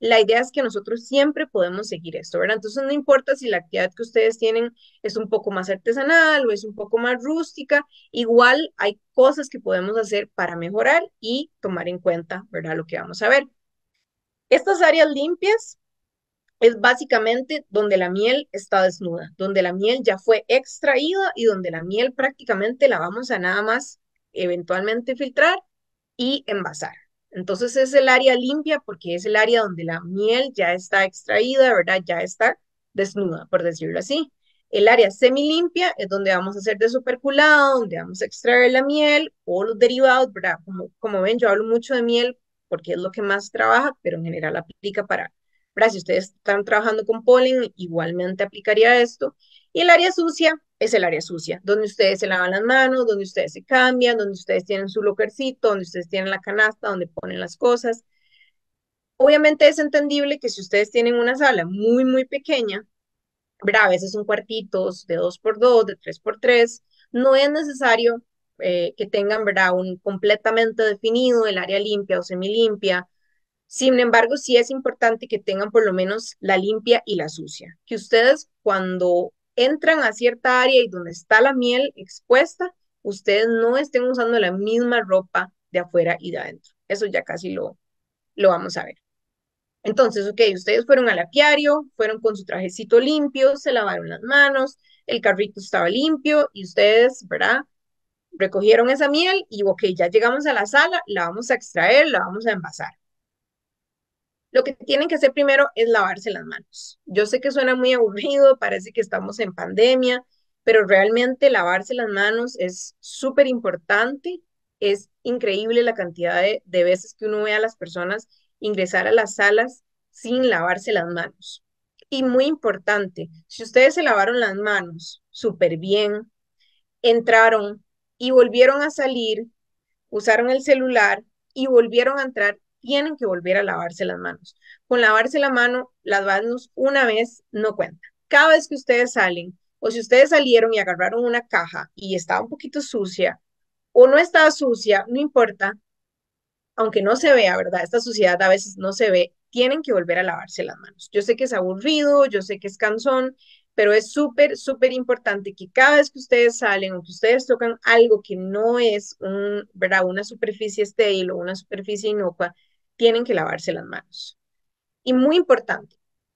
la idea es que nosotros siempre podemos seguir esto, ¿verdad? Entonces no importa si la actividad que ustedes tienen es un poco más artesanal o es un poco más rústica, igual hay cosas que podemos hacer para mejorar y tomar en cuenta, ¿verdad? Lo que vamos a ver. Estas áreas limpias es básicamente donde la miel está desnuda, donde la miel ya fue extraída y donde la miel prácticamente la vamos a nada más eventualmente filtrar y envasar. Entonces es el área limpia porque es el área donde la miel ya está extraída, ¿verdad? Ya está desnuda, por decirlo así. El área semilimpia es donde vamos a hacer desoperculado, donde vamos a extraer la miel o los derivados, ¿verdad? Como, como ven, yo hablo mucho de miel porque es lo que más trabaja, pero en general aplica para, ¿verdad? Si ustedes están trabajando con polen, igualmente aplicaría esto. Y el área sucia es el área sucia, donde ustedes se lavan las manos, donde ustedes se cambian, donde ustedes tienen su lockercito, donde ustedes tienen la canasta, donde ponen las cosas. Obviamente es entendible que si ustedes tienen una sala muy, muy pequeña, ¿verdad? A veces son cuartitos de dos por dos, de tres por tres, no es necesario eh, que tengan, ¿verdad? Un completamente definido el área limpia o semilimpia. Sin embargo, sí es importante que tengan por lo menos la limpia y la sucia. Que ustedes cuando entran a cierta área y donde está la miel expuesta, ustedes no estén usando la misma ropa de afuera y de adentro. Eso ya casi lo, lo vamos a ver. Entonces, ok, ustedes fueron al apiario, fueron con su trajecito limpio, se lavaron las manos, el carrito estaba limpio y ustedes, ¿verdad? Recogieron esa miel y ok, ya llegamos a la sala, la vamos a extraer, la vamos a envasar. Lo que tienen que hacer primero es lavarse las manos. Yo sé que suena muy aburrido, parece que estamos en pandemia, pero realmente lavarse las manos es súper importante. Es increíble la cantidad de, de veces que uno ve a las personas ingresar a las salas sin lavarse las manos. Y muy importante, si ustedes se lavaron las manos súper bien, entraron y volvieron a salir, usaron el celular y volvieron a entrar, tienen que volver a lavarse las manos. Con lavarse la mano, las manos una vez no cuenta. Cada vez que ustedes salen, o si ustedes salieron y agarraron una caja y estaba un poquito sucia, o no estaba sucia, no importa, aunque no se vea, ¿verdad? Esta suciedad a veces no se ve, tienen que volver a lavarse las manos. Yo sé que es aburrido, yo sé que es cansón, pero es súper, súper importante que cada vez que ustedes salen o que ustedes tocan algo que no es un, ¿verdad? Una superficie estéril o una superficie inocua, tienen que lavarse las manos. Y muy importante,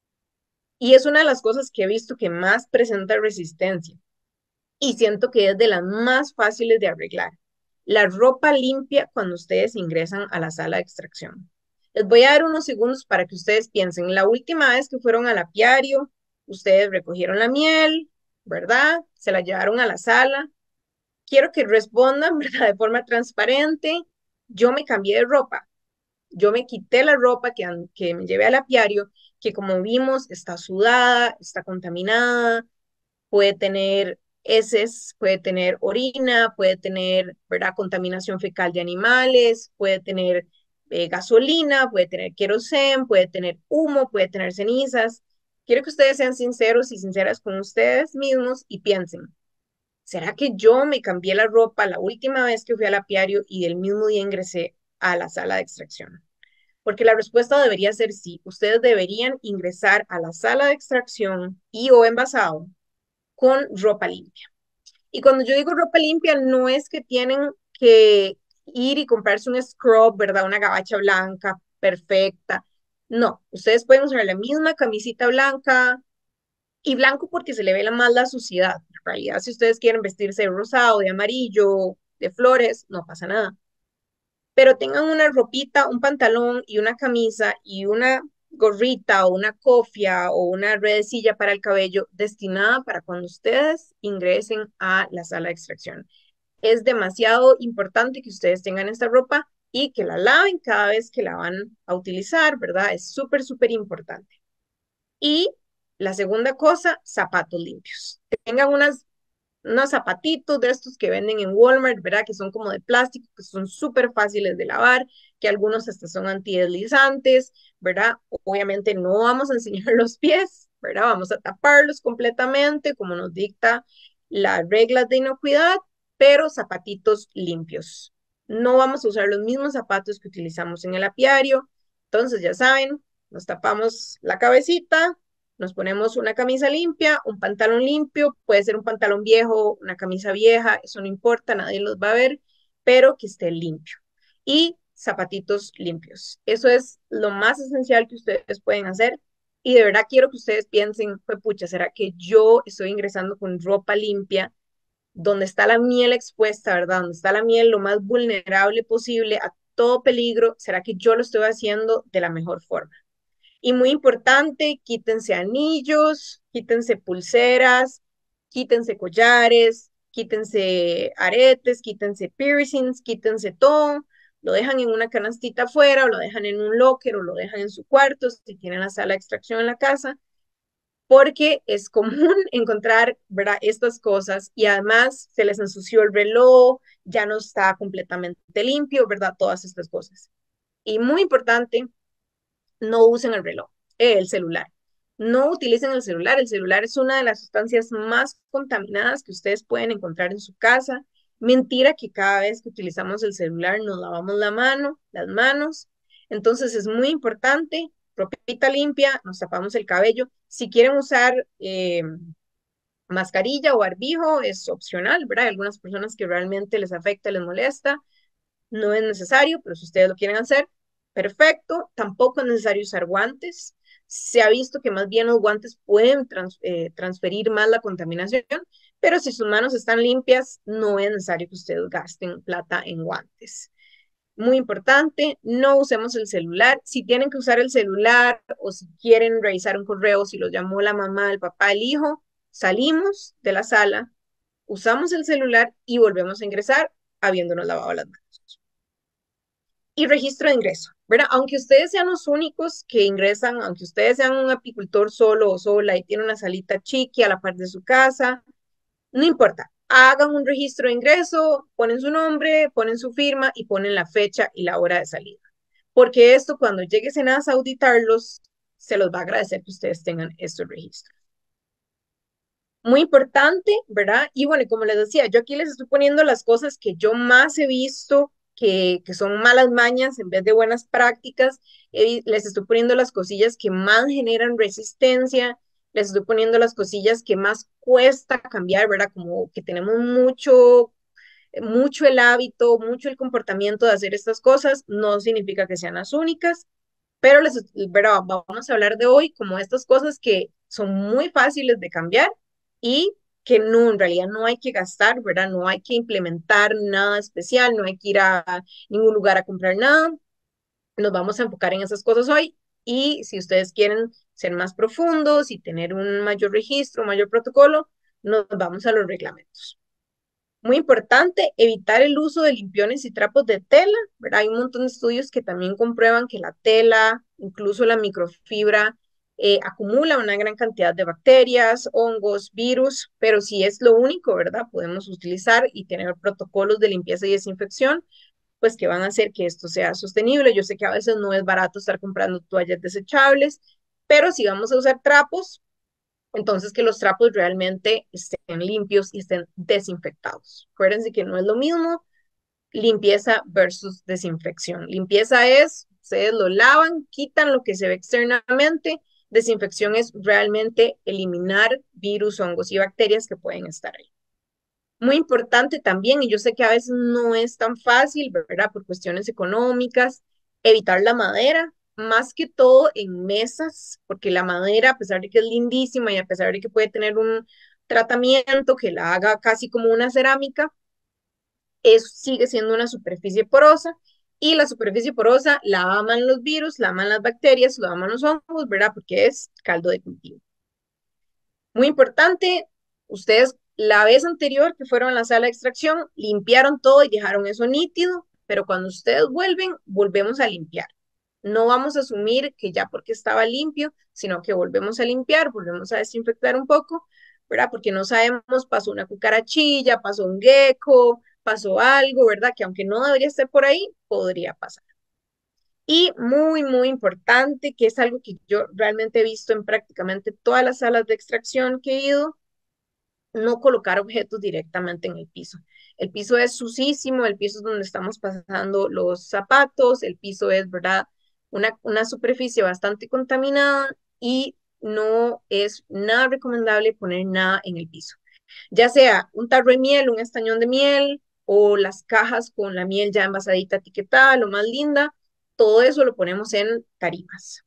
y es una de las cosas que he visto que más presenta resistencia y siento que es de las más fáciles de arreglar. La ropa limpia cuando ustedes ingresan a la sala de extracción. Les voy a dar unos segundos para que ustedes piensen. La última vez que fueron al apiario, ustedes recogieron la miel, ¿verdad? Se la llevaron a la sala. Quiero que respondan, ¿verdad? De forma transparente. Yo me cambié de ropa. Yo me quité la ropa que, que me llevé al apiario, que como vimos está sudada, está contaminada, puede tener heces, puede tener orina, puede tener, ¿verdad? Contaminación fecal de animales, puede tener eh, gasolina, puede tener querosén, puede tener humo, puede tener cenizas. Quiero que ustedes sean sinceros y sinceras con ustedes mismos y piensen, ¿será que yo me cambié la ropa la última vez que fui al apiario y del mismo día ingresé a la sala de extracción? Porque la respuesta debería ser sí. Ustedes deberían ingresar a la sala de extracción y o envasado con ropa limpia. Y cuando yo digo ropa limpia, no es que tienen que ir y comprarse un scrub, ¿verdad? Una gabacha blanca perfecta. No, ustedes pueden usar la misma camisita blanca y blanco porque se le ve la más la suciedad. En realidad, si ustedes quieren vestirse de rosado, de amarillo, de flores, no pasa nada. Pero tengan una ropita, un pantalón y una camisa y una gorrita o una cofia o una redecilla para el cabello destinada para cuando ustedes ingresen a la sala de extracción. Es demasiado importante que ustedes tengan esta ropa y que la laven cada vez que la van a utilizar, ¿verdad? Es súper, súper importante. Y la segunda cosa, zapatos limpios. Tengan unas unos zapatitos de estos que venden en Walmart, ¿verdad? Que son como de plástico, que son súper fáciles de lavar, que algunos hasta son antideslizantes, ¿verdad? Obviamente no vamos a enseñar los pies, ¿verdad? Vamos a taparlos completamente, como nos dicta las reglas de inocuidad, pero zapatitos limpios. No vamos a usar los mismos zapatos que utilizamos en el apiario. Entonces, ya saben, nos tapamos la cabecita, nos ponemos una camisa limpia, un pantalón limpio, puede ser un pantalón viejo, una camisa vieja, eso no importa, nadie los va a ver, pero que esté limpio. Y zapatitos limpios. Eso es lo más esencial que ustedes pueden hacer. Y de verdad quiero que ustedes piensen, pues pucha, ¿será que yo estoy ingresando con ropa limpia, donde está la miel expuesta, ¿verdad? Donde está la miel lo más vulnerable posible a todo peligro? ¿Será que yo lo estoy haciendo de la mejor forma? Y muy importante, quítense anillos, quítense pulseras, quítense collares, quítense aretes, quítense piercings, quítense todo. Lo dejan en una canastita afuera, o lo dejan en un locker, o lo dejan en su cuarto, si tienen la sala de extracción en la casa, porque es común encontrar, ¿verdad?, estas cosas, y además se les ensució el reloj, ya no está completamente limpio, ¿verdad? Todas estas cosas. Y muy importante, no usen el reloj, eh, el celular. No utilicen el celular. El celular es una de las sustancias más contaminadas que ustedes pueden encontrar en su casa. Mentira que cada vez que utilizamos el celular nos lavamos la mano, las manos. Entonces es muy importante, ropita limpia, nos tapamos el cabello. Si quieren usar eh, mascarilla o barbijo, es opcional, ¿verdad? Hay algunas personas que realmente les afecta, les molesta. No es necesario, pero si ustedes lo quieren hacer, perfecto. Tampoco es necesario usar guantes. Se ha visto que más bien los guantes pueden trans, eh, transferir más la contaminación, pero si sus manos están limpias, no es necesario que ustedes gasten plata en guantes. Muy importante, no usemos el celular. Si tienen que usar el celular o si quieren revisar un correo, si los llamó la mamá, el papá, el hijo, salimos de la sala, usamos el celular y volvemos a ingresar habiéndonos lavado las manos. Y registro de ingreso, ¿verdad? Aunque ustedes sean los únicos que ingresan, aunque ustedes sean un apicultor solo o sola y tienen una salita chiqui a la par de su casa, no importa. Hagan un registro de ingreso, ponen su nombre, ponen su firma y ponen la fecha y la hora de salida. Porque esto, cuando llegue Senasa a auditarlos, se los va a agradecer que ustedes tengan estos registros. Muy importante, ¿verdad? Y bueno, como les decía, yo aquí les estoy poniendo las cosas que yo más he visto que, que son malas mañas en vez de buenas prácticas. Eh, les estoy poniendo las cosillas que más generan resistencia, les estoy poniendo las cosillas que más cuesta cambiar, ¿verdad? Como que tenemos mucho, mucho el hábito, mucho el comportamiento de hacer estas cosas, no significa que sean las únicas, pero les, ¿verdad? Vamos a hablar de hoy como estas cosas que son muy fáciles de cambiar y que no, en realidad no hay que gastar, ¿verdad? No hay que implementar nada especial, no hay que ir a ningún lugar a comprar nada. Nos vamos a enfocar en esas cosas hoy, y si ustedes quieren ser más profundos y tener un mayor registro, un mayor protocolo, nos vamos a los reglamentos. Muy importante, evitar el uso de limpiones y trapos de tela, ¿verdad? Hay un montón de estudios que también comprueban que la tela, incluso la microfibra, eh, acumula una gran cantidad de bacterias, hongos, virus, pero si es lo único, ¿verdad? Podemos utilizar y tener protocolos de limpieza y desinfección, pues que van a hacer que esto sea sostenible. Yo sé que a veces no es barato estar comprando toallas desechables, pero si vamos a usar trapos, entonces que los trapos realmente estén limpios y estén desinfectados. Acuérdense que no es lo mismo limpieza versus desinfección. Limpieza es, ustedes lo lavan, quitan lo que se ve externamente. Desinfección es realmente eliminar virus, hongos y bacterias que pueden estar ahí. Muy importante también, y yo sé que a veces no es tan fácil, ¿verdad? Por cuestiones económicas, evitar la madera, más que todo en mesas, porque la madera, a pesar de que es lindísima y a pesar de que puede tener un tratamiento que la haga casi como una cerámica, es, sigue siendo una superficie porosa, y la superficie porosa la aman los virus, la aman las bacterias, la aman los hongos, ¿verdad? Porque es caldo de cultivo. Muy importante, ustedes la vez anterior que fueron a la sala de extracción, limpiaron todo y dejaron eso nítido, pero cuando ustedes vuelven, volvemos a limpiar. No vamos a asumir que ya porque estaba limpio, sino que volvemos a limpiar, volvemos a desinfectar un poco, ¿verdad? Porque no sabemos, pasó una cucarachilla, pasó un gecko, pasó algo, ¿verdad? Que aunque no debería estar por ahí, podría pasar. Y muy, muy importante, que es algo que yo realmente he visto en prácticamente todas las salas de extracción que he ido, no colocar objetos directamente en el piso. El piso es sucísimo, el piso es donde estamos pasando los zapatos, el piso es, ¿verdad? una, una superficie bastante contaminada y no es nada recomendable poner nada en el piso, ya sea un tarro de miel, un estañón de miel o las cajas con la miel ya envasadita, etiquetada, lo más linda, todo eso lo ponemos en tarimas.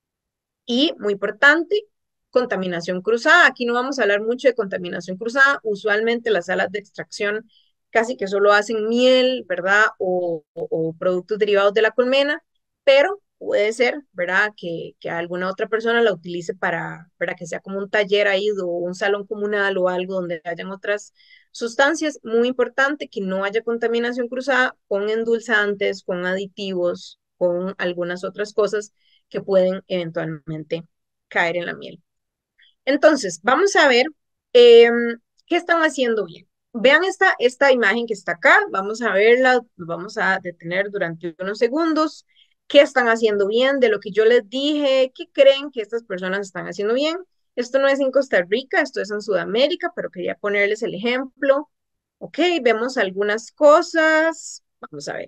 Y muy importante, contaminación cruzada. Aquí no vamos a hablar mucho de contaminación cruzada. Usualmente las salas de extracción casi que solo hacen miel, ¿verdad? O, o, o productos derivados de la colmena, pero puede ser, ¿verdad? Que, que alguna otra persona la utilice para, para que sea como un taller ahí o un salón comunal o algo donde hayan otras sustancias. Muy importante que no haya contaminación cruzada con endulzantes, con aditivos, con algunas otras cosas que pueden eventualmente caer en la miel. Entonces, vamos a ver eh, qué están haciendo bien. Vean esta, esta imagen que está acá, vamos a verla, vamos a detener durante unos segundos. ¿Qué están haciendo bien de lo que yo les dije? ¿Qué creen que estas personas están haciendo bien? Esto no es en Costa Rica, esto es en Sudamérica, pero quería ponerles el ejemplo. Ok, vemos algunas cosas. Vamos a ver.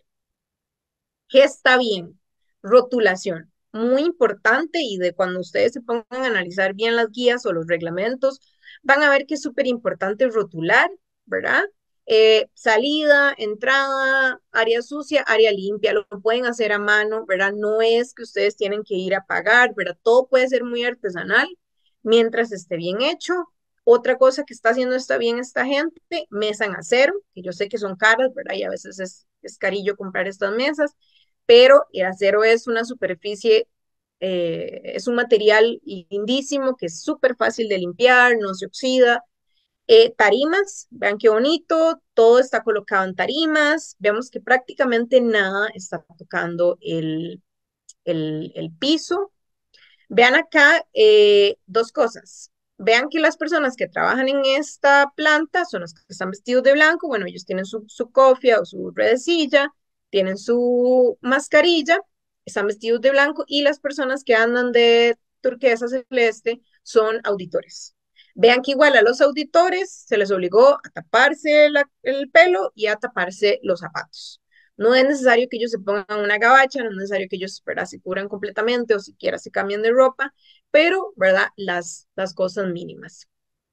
¿Qué está bien? Rotulación, muy importante y de cuando ustedes se pongan a analizar bien las guías o los reglamentos, van a ver que es súper importante rotular, ¿verdad? Eh, salida, entrada, área sucia, área limpia, lo pueden hacer a mano, ¿verdad? No es que ustedes tienen que ir a pagar, ¿verdad? Todo puede ser muy artesanal mientras esté bien hecho. Otra cosa que está haciendo está bien esta gente, mesa en acero, que yo sé que son caras, ¿verdad? Y a veces es, es carillo comprar estas mesas, pero el acero es una superficie, eh, es un material lindísimo que es súper fácil de limpiar, no se oxida. Eh, tarimas, vean qué bonito, todo está colocado en tarimas, vemos que prácticamente nada está tocando el, el, el piso. Vean acá eh, dos cosas. Vean que las personas que trabajan en esta planta son los que están vestidos de blanco. Bueno, ellos tienen su, su cofia o su redecilla, tienen su mascarilla, están vestidos de blanco y las personas que andan de turquesa celeste son auditores. Vean que igual a los auditores se les obligó a taparse la, el pelo y a taparse los zapatos. No es necesario que ellos se pongan una gabacha, no es necesario que ellos, ¿verdad?, se cubran completamente o siquiera se cambien de ropa, pero, ¿verdad?, las, las cosas mínimas.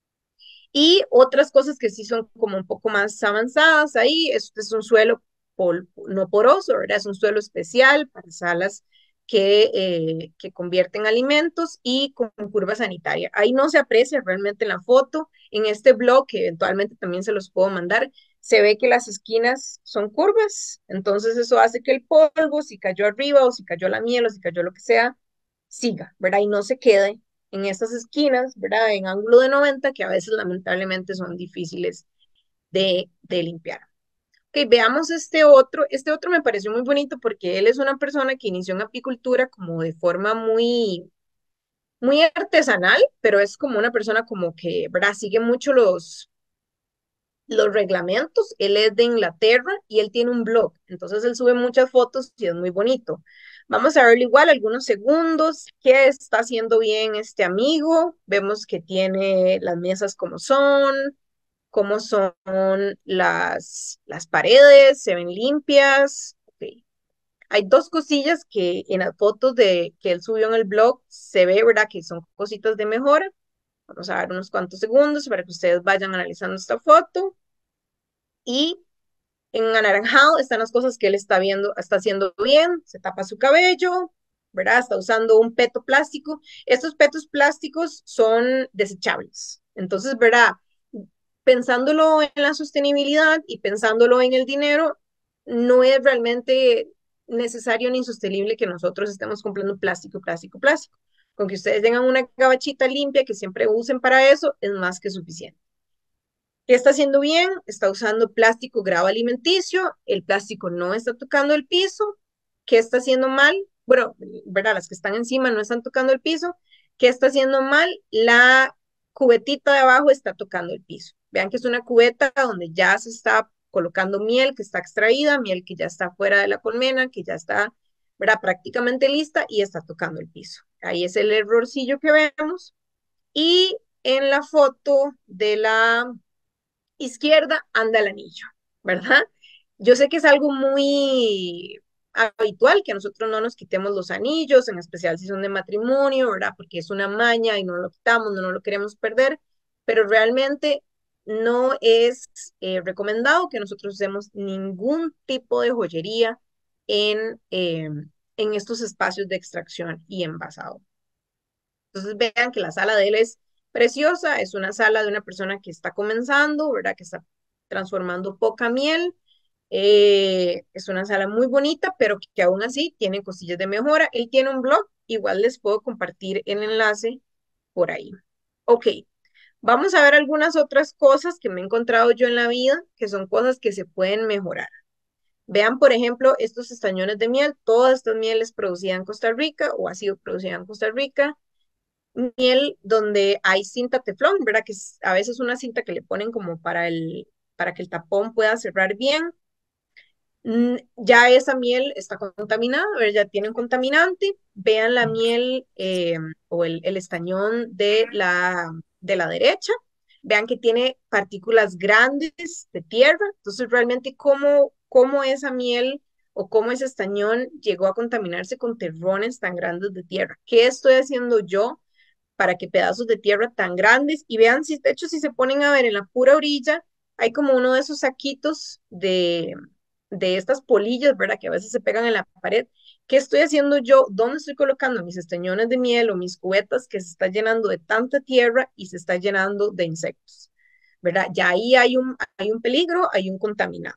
Y otras cosas que sí son como un poco más avanzadas ahí, este es un suelo pol, no poroso, ¿verdad? Es un suelo especial para salas que, eh, que convierten alimentos y con curva sanitaria. Ahí no se aprecia realmente en la foto. En este blog, que eventualmente también se los puedo mandar, se ve que las esquinas son curvas. Entonces eso hace que el polvo, si cayó arriba o si cayó la miel o si cayó lo que sea, siga, ¿verdad? Y no se quede en estas esquinas, ¿verdad? En ángulo de noventa, que a veces lamentablemente son difíciles de, de limpiar. Ok, veamos este otro. Este otro me pareció muy bonito porque él es una persona que inició en apicultura como de forma muy, muy artesanal, pero es como una persona como que, ¿verdad? Sigue mucho los, los reglamentos. Él es de Inglaterra y él tiene un blog, entonces él sube muchas fotos y es muy bonito. Vamos a verlo igual algunos segundos. ¿Qué está haciendo bien este amigo? Vemos que tiene las mesas como son, cómo son las, las paredes, se ven limpias. Okay. Hay dos cosillas que en las fotos de, que él subió en el blog se ve, ¿verdad? Que son cositas de mejora. Vamos a ver unos cuantos segundos para que ustedes vayan analizando esta foto. Y en anaranjado están las cosas que él está viendo, está haciendo bien, se tapa su cabello, ¿verdad? Está usando un peto plástico. Estos petos plásticos son desechables. Entonces, ¿verdad? Pensándolo en la sostenibilidad y pensándolo en el dinero, no es realmente necesario ni sostenible que nosotros estemos comprando plástico, plástico, plástico. Con que ustedes tengan una gabachita limpia que siempre usen para eso, es más que suficiente. ¿Qué está haciendo bien? Está usando plástico grado alimenticio, el plástico no está tocando el piso. ¿Qué está haciendo mal? Bueno, ¿verdad? Las que están encima no están tocando el piso. ¿Qué está haciendo mal? La cubetita de abajo está tocando el piso. Vean que es una cubeta donde ya se está colocando miel que está extraída, miel que ya está fuera de la colmena, que ya está, ¿verdad?, prácticamente lista y está tocando el piso. Ahí es el errorcillo que vemos. Y en la foto de la izquierda anda el anillo, ¿verdad? Yo sé que es algo muy, habitual que a nosotros no nos quitemos los anillos, en especial si son de matrimonio, ¿verdad? Porque es una maña y no lo quitamos, no, no lo queremos perder, pero realmente no es eh, recomendado que nosotros usemos ningún tipo de joyería en, eh, en estos espacios de extracción y envasado. Entonces vean que la sala de él es preciosa, es una sala de una persona que está comenzando, ¿verdad? Que está transformando poca miel. Eh, es una sala muy bonita, pero que, que aún así tiene cosillas de mejora. Él tiene un blog, igual les puedo compartir el enlace por ahí. Ok, vamos a ver algunas otras cosas que me he encontrado yo en la vida, que son cosas que se pueden mejorar. Vean, por ejemplo, estos estañones de miel. Todas estas mieles producidas en Costa Rica o ha sido producida en Costa Rica. Miel donde hay cinta teflón, ¿verdad? Que es a veces una cinta que le ponen como para el, para que el tapón pueda cerrar bien. Mm, Ya esa miel está contaminada, ¿verdad? Ya tiene un contaminante. Vean la miel eh, o el, el estañón de la, de la derecha. Vean que tiene partículas grandes de tierra. Entonces, realmente, ¿cómo, cómo esa miel o cómo ese estañón llegó a contaminarse con terrones tan grandes de tierra? ¿Qué estoy haciendo yo para que pedazos de tierra tan grandes? Y vean, si, de hecho, si se ponen a ver en la pura orilla, hay como uno de esos saquitos de, de estas polillas, ¿verdad? Que a veces se pegan en la pared. ¿Qué estoy haciendo yo? ¿Dónde estoy colocando mis estañones de miel o mis cubetas que se está llenando de tanta tierra y se está llenando de insectos? ¿Verdad? Ya ahí hay un, hay un peligro, hay un contaminante.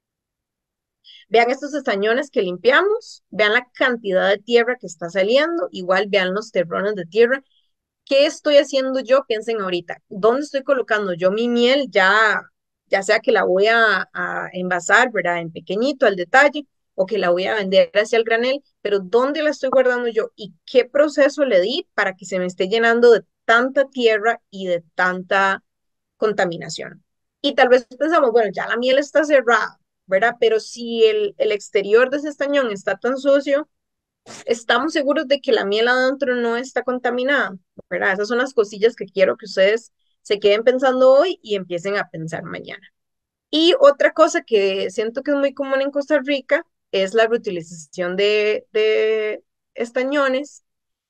Vean estos estañones que limpiamos, vean la cantidad de tierra que está saliendo, igual vean los terrones de tierra. ¿Qué estoy haciendo yo? Piensen ahorita, ¿dónde estoy colocando yo mi miel? Ya, ya sea que la voy a, a envasar, ¿verdad? En pequeñito, al detalle, o que la voy a vender hacia el granel, pero ¿dónde la estoy guardando yo? ¿Y qué proceso le di para que se me esté llenando de tanta tierra y de tanta contaminación? Y tal vez pensamos, bueno, ya la miel está cerrada, ¿verdad? Pero si el, el exterior de ese estañón está tan sucio, estamos seguros de que la miel adentro no está contaminada, ¿verdad? Esas son las cosillas que quiero que ustedes se queden pensando hoy y empiecen a pensar mañana. Y otra cosa que siento que es muy común en Costa Rica es la reutilización de, de estañones.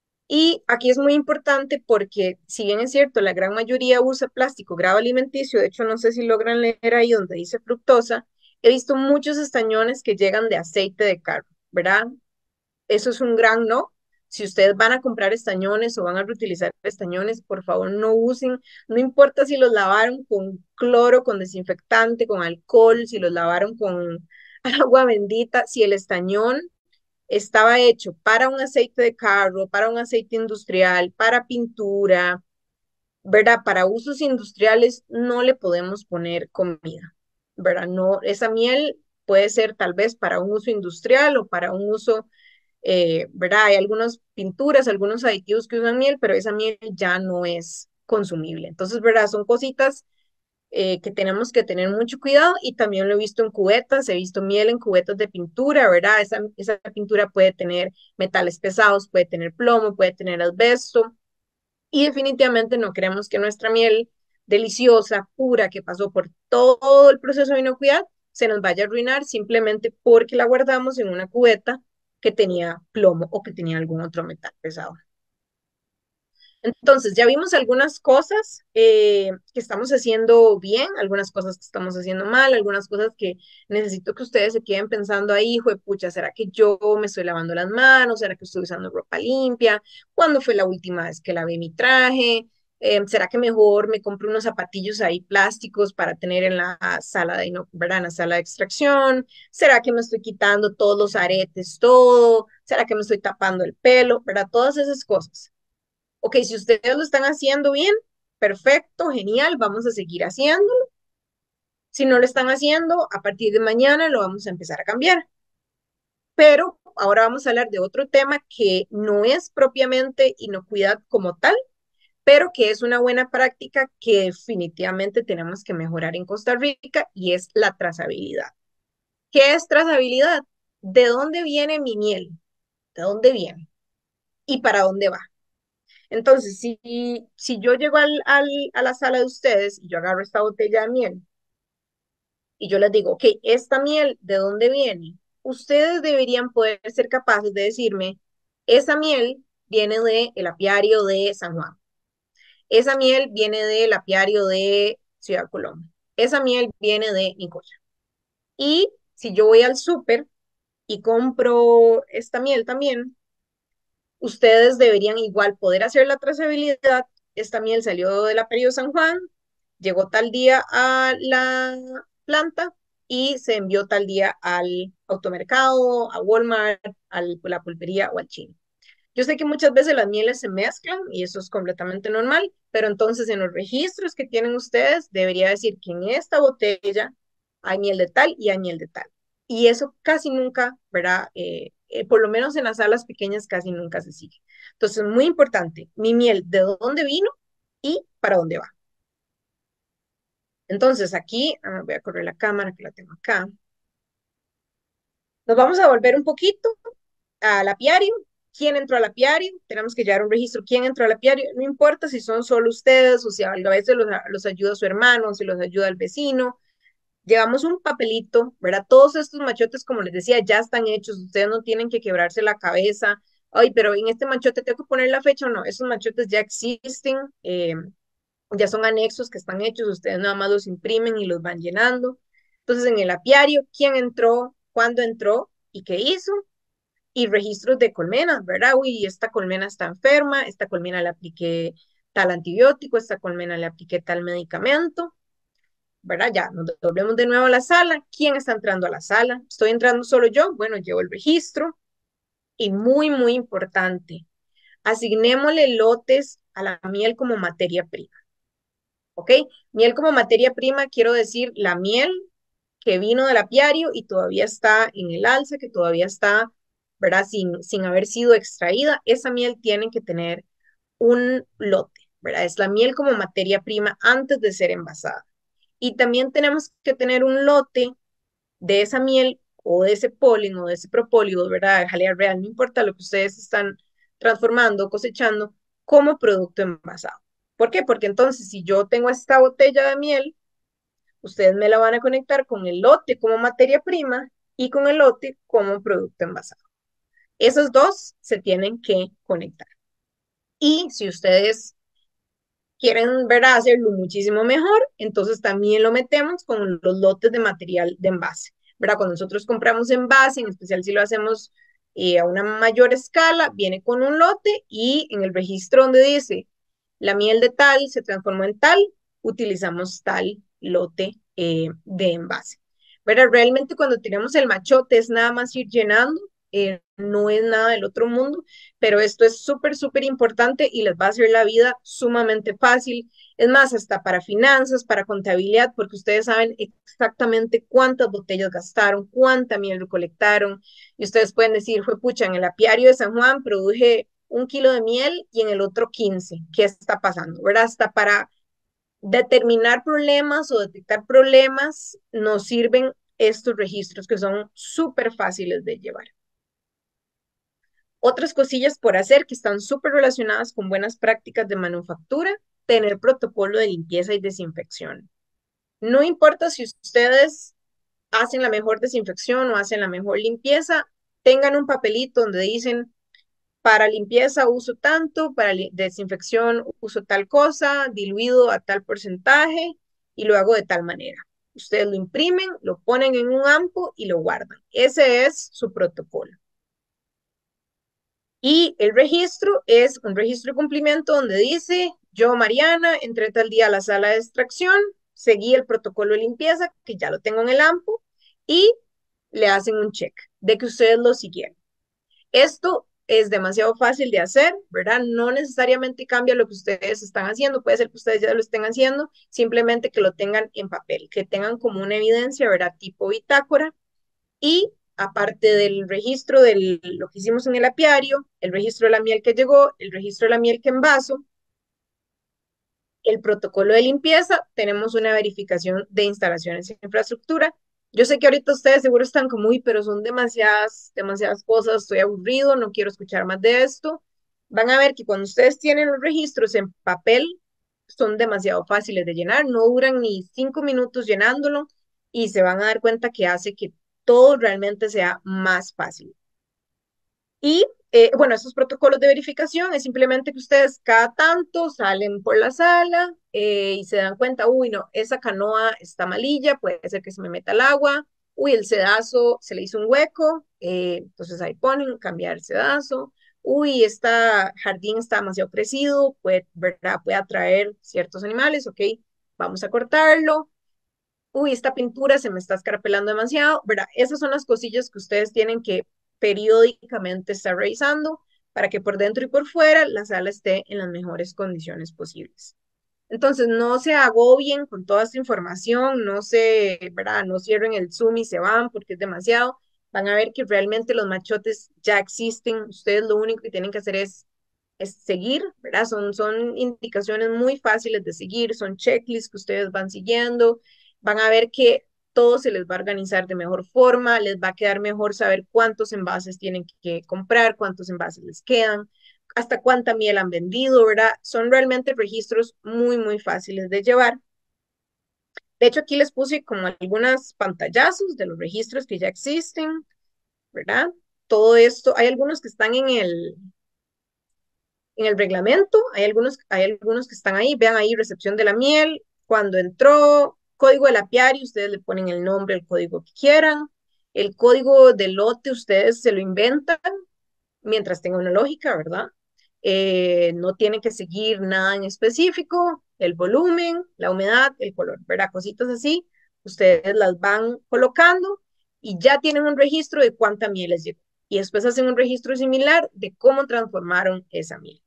Y aquí es muy importante porque, si bien es cierto, la gran mayoría usa plástico grado alimenticio, de hecho no sé si logran leer ahí donde dice fructosa, he visto muchos estañones que llegan de aceite de carro, ¿verdad? Eso es un gran no. Si ustedes van a comprar estañones o van a reutilizar estañones, por favor no usen, no importa si los lavaron con cloro, con desinfectante, con alcohol, si los lavaron con agua bendita, si el estañón estaba hecho para un aceite de carro, para un aceite industrial, para pintura, ¿verdad? Para usos industriales no le podemos poner comida, ¿verdad? No, esa miel puede ser tal vez para un uso industrial o para un uso eh, ¿verdad? Hay algunas pinturas, algunos aditivos que usan miel, pero esa miel ya no es consumible. Entonces, ¿verdad? Son cositas eh, que tenemos que tener mucho cuidado y también lo he visto en cubetas, he visto miel en cubetas de pintura, ¿verdad? Esa, esa pintura puede tener metales pesados, puede tener plomo, puede tener asbesto y definitivamente no queremos que nuestra miel deliciosa, pura, que pasó por todo el proceso de inocuidad, se nos vaya a arruinar simplemente porque la guardamos en una cubeta que tenía plomo o que tenía algún otro metal pesado. Entonces, ya vimos algunas cosas eh, que estamos haciendo bien, algunas cosas que estamos haciendo mal, algunas cosas que necesito que ustedes se queden pensando ahí, hijo de pucha, ¿será que yo me estoy lavando las manos? ¿Será que estoy usando ropa limpia? ¿Cuándo fue la última vez que lavé mi traje? Eh, ¿será que mejor me compro unos zapatillos ahí plásticos para tener en la sala de, ino- ¿verdad? En la sala de extracción? ¿Será que me estoy quitando todos los aretes, todo? ¿Será que me estoy tapando el pelo? ¿Verdad? Todas esas cosas. Ok, si ustedes lo están haciendo bien, perfecto, genial, vamos a seguir haciéndolo. Si no lo están haciendo, a partir de mañana lo vamos a empezar a cambiar. Pero ahora vamos a hablar de otro tema que no es propiamente inocuidad como tal, pero que es una buena práctica que definitivamente tenemos que mejorar en Costa Rica y es la trazabilidad. ¿Qué es trazabilidad? ¿De dónde viene mi miel? ¿De dónde viene? ¿Y para dónde va? Entonces, si, si yo llego al, al, a la sala de ustedes y yo agarro esta botella de miel y yo les digo, ok, esta miel, ¿de dónde viene? ustedes deberían poder ser capaces de decirme, esa miel viene del apiario de San Juan, esa miel viene del apiario de Ciudad Colón, esa miel viene de Nicoya. Y si yo voy al súper y compro esta miel también, ustedes deberían igual poder hacer la trazabilidad. Esta miel salió del apiario de San Juan, llegó tal día a la planta y se envió tal día al automercado, a Walmart, a la pulpería o al chino. Yo sé que muchas veces las mieles se mezclan y eso es completamente normal, pero entonces en los registros que tienen ustedes debería decir que en esta botella hay miel de tal y hay miel de tal. Y eso casi nunca, ¿verdad? Eh, eh, por lo menos en las salas pequeñas casi nunca se sigue. Entonces, muy importante, mi miel, de dónde vino y para dónde va. Entonces, aquí, ah, voy a correr la cámara que la tengo acá. Nos vamos a volver un poquito al apiario. ¿Quién entró al apiario? Tenemos que llevar un registro. ¿Quién entró al apiario? No importa si son solo ustedes o si a veces los, los ayuda su hermano, si los ayuda el vecino. Llevamos un papelito, ¿verdad? Todos estos machotes, como les decía, ya están hechos. Ustedes no tienen que quebrarse la cabeza. Ay, pero en este machote tengo que poner la fecha o no. Esos machotes ya existen. Eh, ya son anexos que están hechos, ustedes nada más los imprimen y los van llenando. Entonces, en el apiario, quién entró, cuándo entró y qué hizo, y registros de colmenas, ¿verdad? Uy, esta colmena está enferma, esta colmena le apliqué tal antibiótico, esta colmena le apliqué tal medicamento, ¿verdad? Ya, nos volvemos de nuevo a la sala. ¿Quién está entrando a la sala? ¿Estoy entrando solo yo? Bueno, llevo el registro. Y muy, muy importante, asignémosle lotes a la miel como materia prima. ¿Ok? Miel como materia prima, quiero decir la miel que vino del apiario y todavía está en el alza, que todavía está, ¿verdad? Sin, sin haber sido extraída, esa miel tiene que tener un lote, ¿verdad? Es la miel como materia prima antes de ser envasada. Y también tenemos que tener un lote de esa miel o de ese polen o de ese propóleo, ¿verdad? De jalea real, no importa lo que ustedes están transformando, cosechando, como producto envasado. ¿Por qué? Porque entonces si yo tengo esta botella de miel, ustedes me la van a conectar con el lote como materia prima y con el lote como producto envasado. Esos dos se tienen que conectar. Y si ustedes quieren ver hacerlo muchísimo mejor, entonces también lo metemos con los lotes de material de envase, ¿verdad? Cuando nosotros compramos envase, en especial si lo hacemos eh, a una mayor escala, viene con un lote y en el registro donde dice la miel de tal se transformó en tal, utilizamos tal lote eh, de envase. ¿Verdad? Realmente cuando tenemos el machote es nada más ir llenando, eh, no es nada del otro mundo, pero esto es súper, súper importante y les va a hacer la vida sumamente fácil. Es más, hasta para finanzas, para contabilidad, porque ustedes saben exactamente cuántas botellas gastaron, cuánta miel recolectaron, y ustedes pueden decir, fue pucha, en el apiario de San Juan produje un kilo de miel y en el otro quince. ¿Qué está pasando? ¿Verdad? Hasta para determinar problemas o detectar problemas nos sirven estos registros que son súper fáciles de llevar. Otras cosillas por hacer que están súper relacionadas con buenas prácticas de manufactura, tener protocolo de limpieza y desinfección. No importa si ustedes hacen la mejor desinfección o hacen la mejor limpieza, tengan un papelito donde dicen para limpieza uso tanto, para desinfección uso tal cosa, diluido a tal porcentaje y lo hago de tal manera. Ustedes lo imprimen, lo ponen en un ampo y lo guardan. Ese es su protocolo. Y el registro es un registro de cumplimiento donde dice, yo, Mariana, entré tal día a la sala de extracción, seguí el protocolo de limpieza, que ya lo tengo en el ampo, y le hacen un check de que ustedes lo siguieron. Esto es demasiado fácil de hacer, ¿verdad? No necesariamente cambia lo que ustedes están haciendo, puede ser que ustedes ya lo estén haciendo, simplemente que lo tengan en papel, que tengan como una evidencia, ¿verdad? Tipo bitácora, y aparte del registro de lo que hicimos en el apiario, el registro de la miel que llegó, el registro de la miel que envaso, el protocolo de limpieza, tenemos una verificación de instalaciones e infraestructura. Yo sé que ahorita ustedes seguro están como, uy, pero son demasiadas, demasiadas cosas, estoy aburrido, no quiero escuchar más de esto. Van a ver que cuando ustedes tienen los registros en papel, son demasiado fáciles de llenar, no duran ni cinco minutos llenándolo y se van a dar cuenta que hace que todo realmente sea más fácil. Y eh, bueno, esos protocolos de verificación es simplemente que ustedes cada tanto salen por la sala eh, y se dan cuenta, uy, no, esa canoa está malilla, puede ser que se me meta el agua, uy, el sedazo se le hizo un hueco, eh, entonces ahí ponen cambiar el sedazo, uy, este jardín está demasiado crecido, puede, ¿verdad? Puede atraer ciertos animales, ok, vamos a cortarlo. Uy, esta pintura se me está escarpelando demasiado, ¿verdad? Esas son las cosillas que ustedes tienen que periódicamente estar revisando para que por dentro y por fuera la sala esté en las mejores condiciones posibles. Entonces, no se agobien con toda esta información, no se, ¿verdad? No cierren el Zoom y se van porque es demasiado. Van a ver que realmente los machotes ya existen. Ustedes lo único que tienen que hacer es, es seguir, ¿verdad? Son, son indicaciones muy fáciles de seguir, son checklists que ustedes van siguiendo. Van a ver que todo se les va a organizar de mejor forma, les va a quedar mejor saber cuántos envases tienen que comprar, cuántos envases les quedan, hasta cuánta miel han vendido, ¿verdad? Son realmente registros muy, muy fáciles de llevar. De hecho, aquí les puse como algunas pantallazos de los registros que ya existen, ¿verdad? Todo esto, hay algunos que están en el, en el reglamento, hay algunos, hay algunos que están ahí, vean ahí, recepción de la miel, cuando entró, código del apiario, ustedes le ponen el nombre, el código que quieran, el código del lote ustedes se lo inventan, mientras tenga una lógica, ¿verdad? Eh, no tiene que seguir nada en específico, el volumen, la humedad, el color, ¿verdad? Cositas así, ustedes las van colocando y ya tienen un registro de cuánta miel les llegó. Y después hacen un registro similar de cómo transformaron esa miel.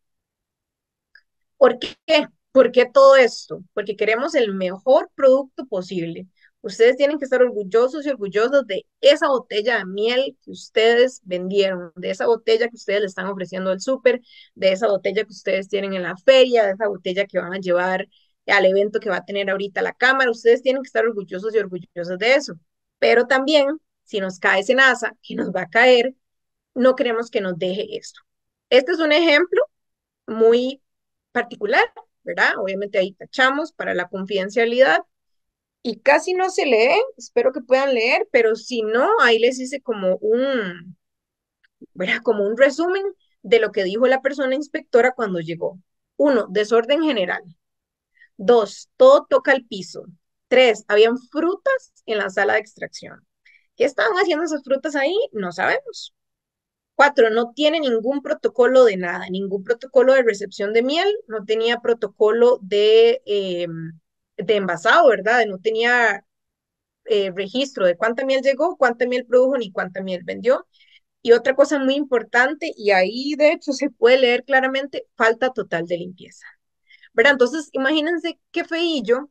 ¿Por qué? ¿Por qué todo esto? Porque queremos el mejor producto posible. Ustedes tienen que estar orgullosos y orgullosas de esa botella de miel que ustedes vendieron, de esa botella que ustedes le están ofreciendo al súper, de esa botella que ustedes tienen en la feria, de esa botella que van a llevar al evento que va a tener ahorita la cámara. Ustedes tienen que estar orgullosos y orgullosas de eso. Pero también, si nos cae cenaza, que nos va a caer, no queremos que nos deje esto. Este es un ejemplo muy particular, ¿verdad? Obviamente ahí tachamos para la confidencialidad y casi no se lee, espero que puedan leer, pero si no, ahí les hice como un, ¿verdad? Como un resumen de lo que dijo la persona inspectora cuando llegó. Uno, desorden general. Dos, todo toca el piso. Tres, habían frutas en la sala de extracción. ¿Qué estaban haciendo esas frutas ahí? No sabemos. Cuatro, no tiene ningún protocolo de nada, ningún protocolo de recepción de miel, no tenía protocolo de, eh, de envasado, ¿verdad? No tenía eh, registro de cuánta miel llegó, cuánta miel produjo, ni cuánta miel vendió. Y otra cosa muy importante, y ahí de hecho se puede leer claramente, falta total de limpieza, ¿verdad? Entonces, imagínense qué feillo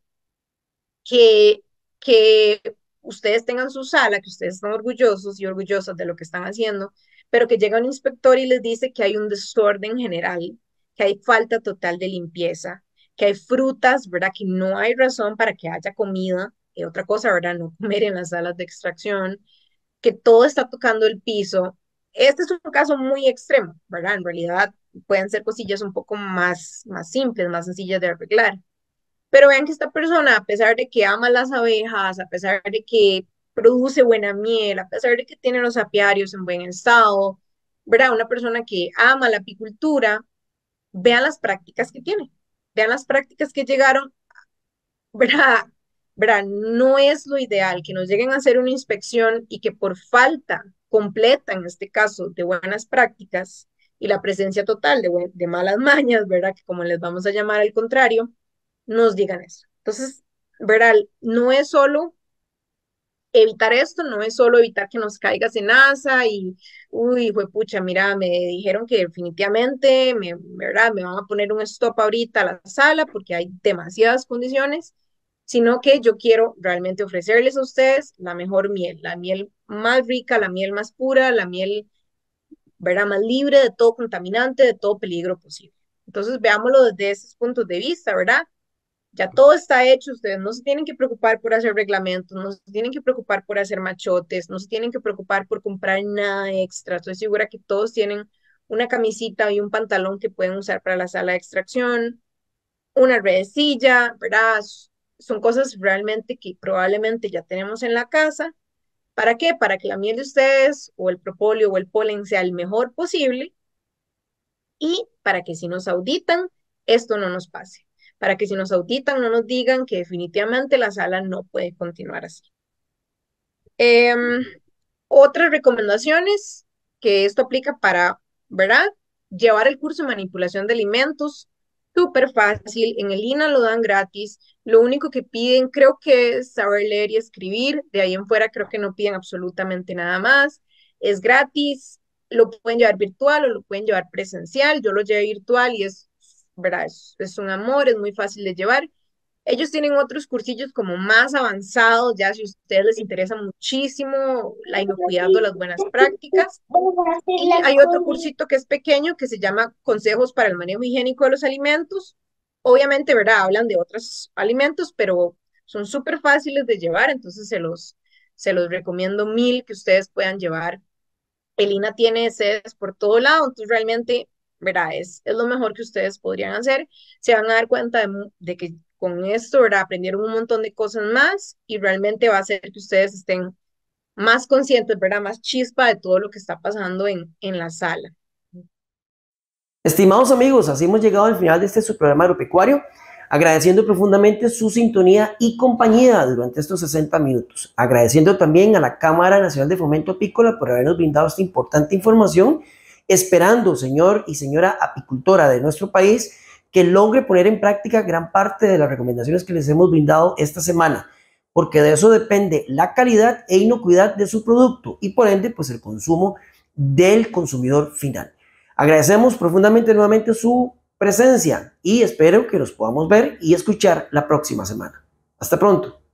que, que ustedes tengan su sala, que ustedes están orgullosos y orgullosas de lo que están haciendo, pero que llega un inspector y les dice que hay un desorden general, que hay falta total de limpieza, que hay frutas, ¿verdad? Que no hay razón para que haya comida, y otra cosa, ¿verdad? No comer en las salas de extracción, que todo está tocando el piso. Este es un caso muy extremo, ¿verdad? En realidad pueden ser cosillas un poco más, más simples, más sencillas de arreglar. Pero vean que esta persona, a pesar de que ama las abejas, a pesar de que produce buena miel, a pesar de que tiene los apiarios en buen estado, ¿verdad? Una persona que ama la apicultura, vean las prácticas que tiene, vean las prácticas que llegaron, ¿verdad? ¿Verdad? No es lo ideal que nos lleguen a hacer una inspección y que por falta completa, en este caso, de buenas prácticas y la presencia total de, buen- de malas mañas, ¿verdad? Que como les vamos a llamar al contrario, nos digan eso. Entonces, ¿verdad? No es solo evitar esto, no es solo evitar que nos caiga cenaza y, uy, fue pucha, mira, me dijeron que definitivamente, me, ¿verdad? Me van a poner un stop ahorita a la sala porque hay demasiadas condiciones, sino que yo quiero realmente ofrecerles a ustedes la mejor miel, la miel más rica, la miel más pura, la miel, ¿verdad? Más libre de todo contaminante, de todo peligro posible. Entonces, veámoslo desde esos puntos de vista, ¿verdad? Ya todo está hecho, ustedes no se tienen que preocupar por hacer reglamentos, no se tienen que preocupar por hacer machotes, no se tienen que preocupar por comprar nada extra. Estoy segura que todos tienen una camisita y un pantalón que pueden usar para la sala de extracción, una redecilla, ¿verdad? Son cosas realmente que probablemente ya tenemos en la casa ¿Para qué? Para que la miel de ustedes o el propóleo o el polen sea el mejor posible y para que si nos auditan, esto no nos pase. Para que si nos auditan no nos digan que definitivamente la sala no puede continuar así. Eh, otras recomendaciones que esto aplica para, ¿verdad? Llevar el curso de manipulación de alimentos, súper fácil, en el I N A lo dan gratis, lo único que piden creo que es saber leer y escribir, de ahí en fuera creo que no piden absolutamente nada más, es gratis, lo pueden llevar virtual o lo pueden llevar presencial, yo lo llevé virtual y es, ¿verdad? Es, es un amor, es muy fácil de llevar. Ellos tienen otros cursillos como más avanzados, ya si a ustedes les interesa muchísimo la inocuidad o las buenas prácticas. Y hay otro cursito que es pequeño que se llama Consejos para el manejo higiénico de los alimentos. Obviamente, ¿verdad? Hablan de otros alimentos, pero son súper fáciles de llevar, entonces se los, se los recomiendo mil que ustedes puedan llevar. El I N A tiene sedes por todo lado, entonces realmente, ¿verdad? Es, es lo mejor que ustedes podrían hacer. Se van a dar cuenta de, de que con esto, ¿verdad? Aprendieron un montón de cosas más y realmente va a hacer que ustedes estén más conscientes, ¿verdad? Más chispa de todo lo que está pasando en, en la sala. Estimados amigos, así hemos llegado al final de este su programa agropecuario, agradeciendo profundamente su sintonía y compañía durante estos sesenta minutos. Agradeciendo también a la Cámara Nacional de Fomento Apícola por habernos brindado esta importante información, esperando, señor y señora apicultora de nuestro país, que logre poner en práctica gran parte de las recomendaciones que les hemos brindado esta semana, porque de eso depende la calidad e inocuidad de su producto y por ende, pues el consumo del consumidor final. Agradecemos profundamente nuevamente su presencia y espero que nos podamos ver y escuchar la próxima semana. Hasta pronto.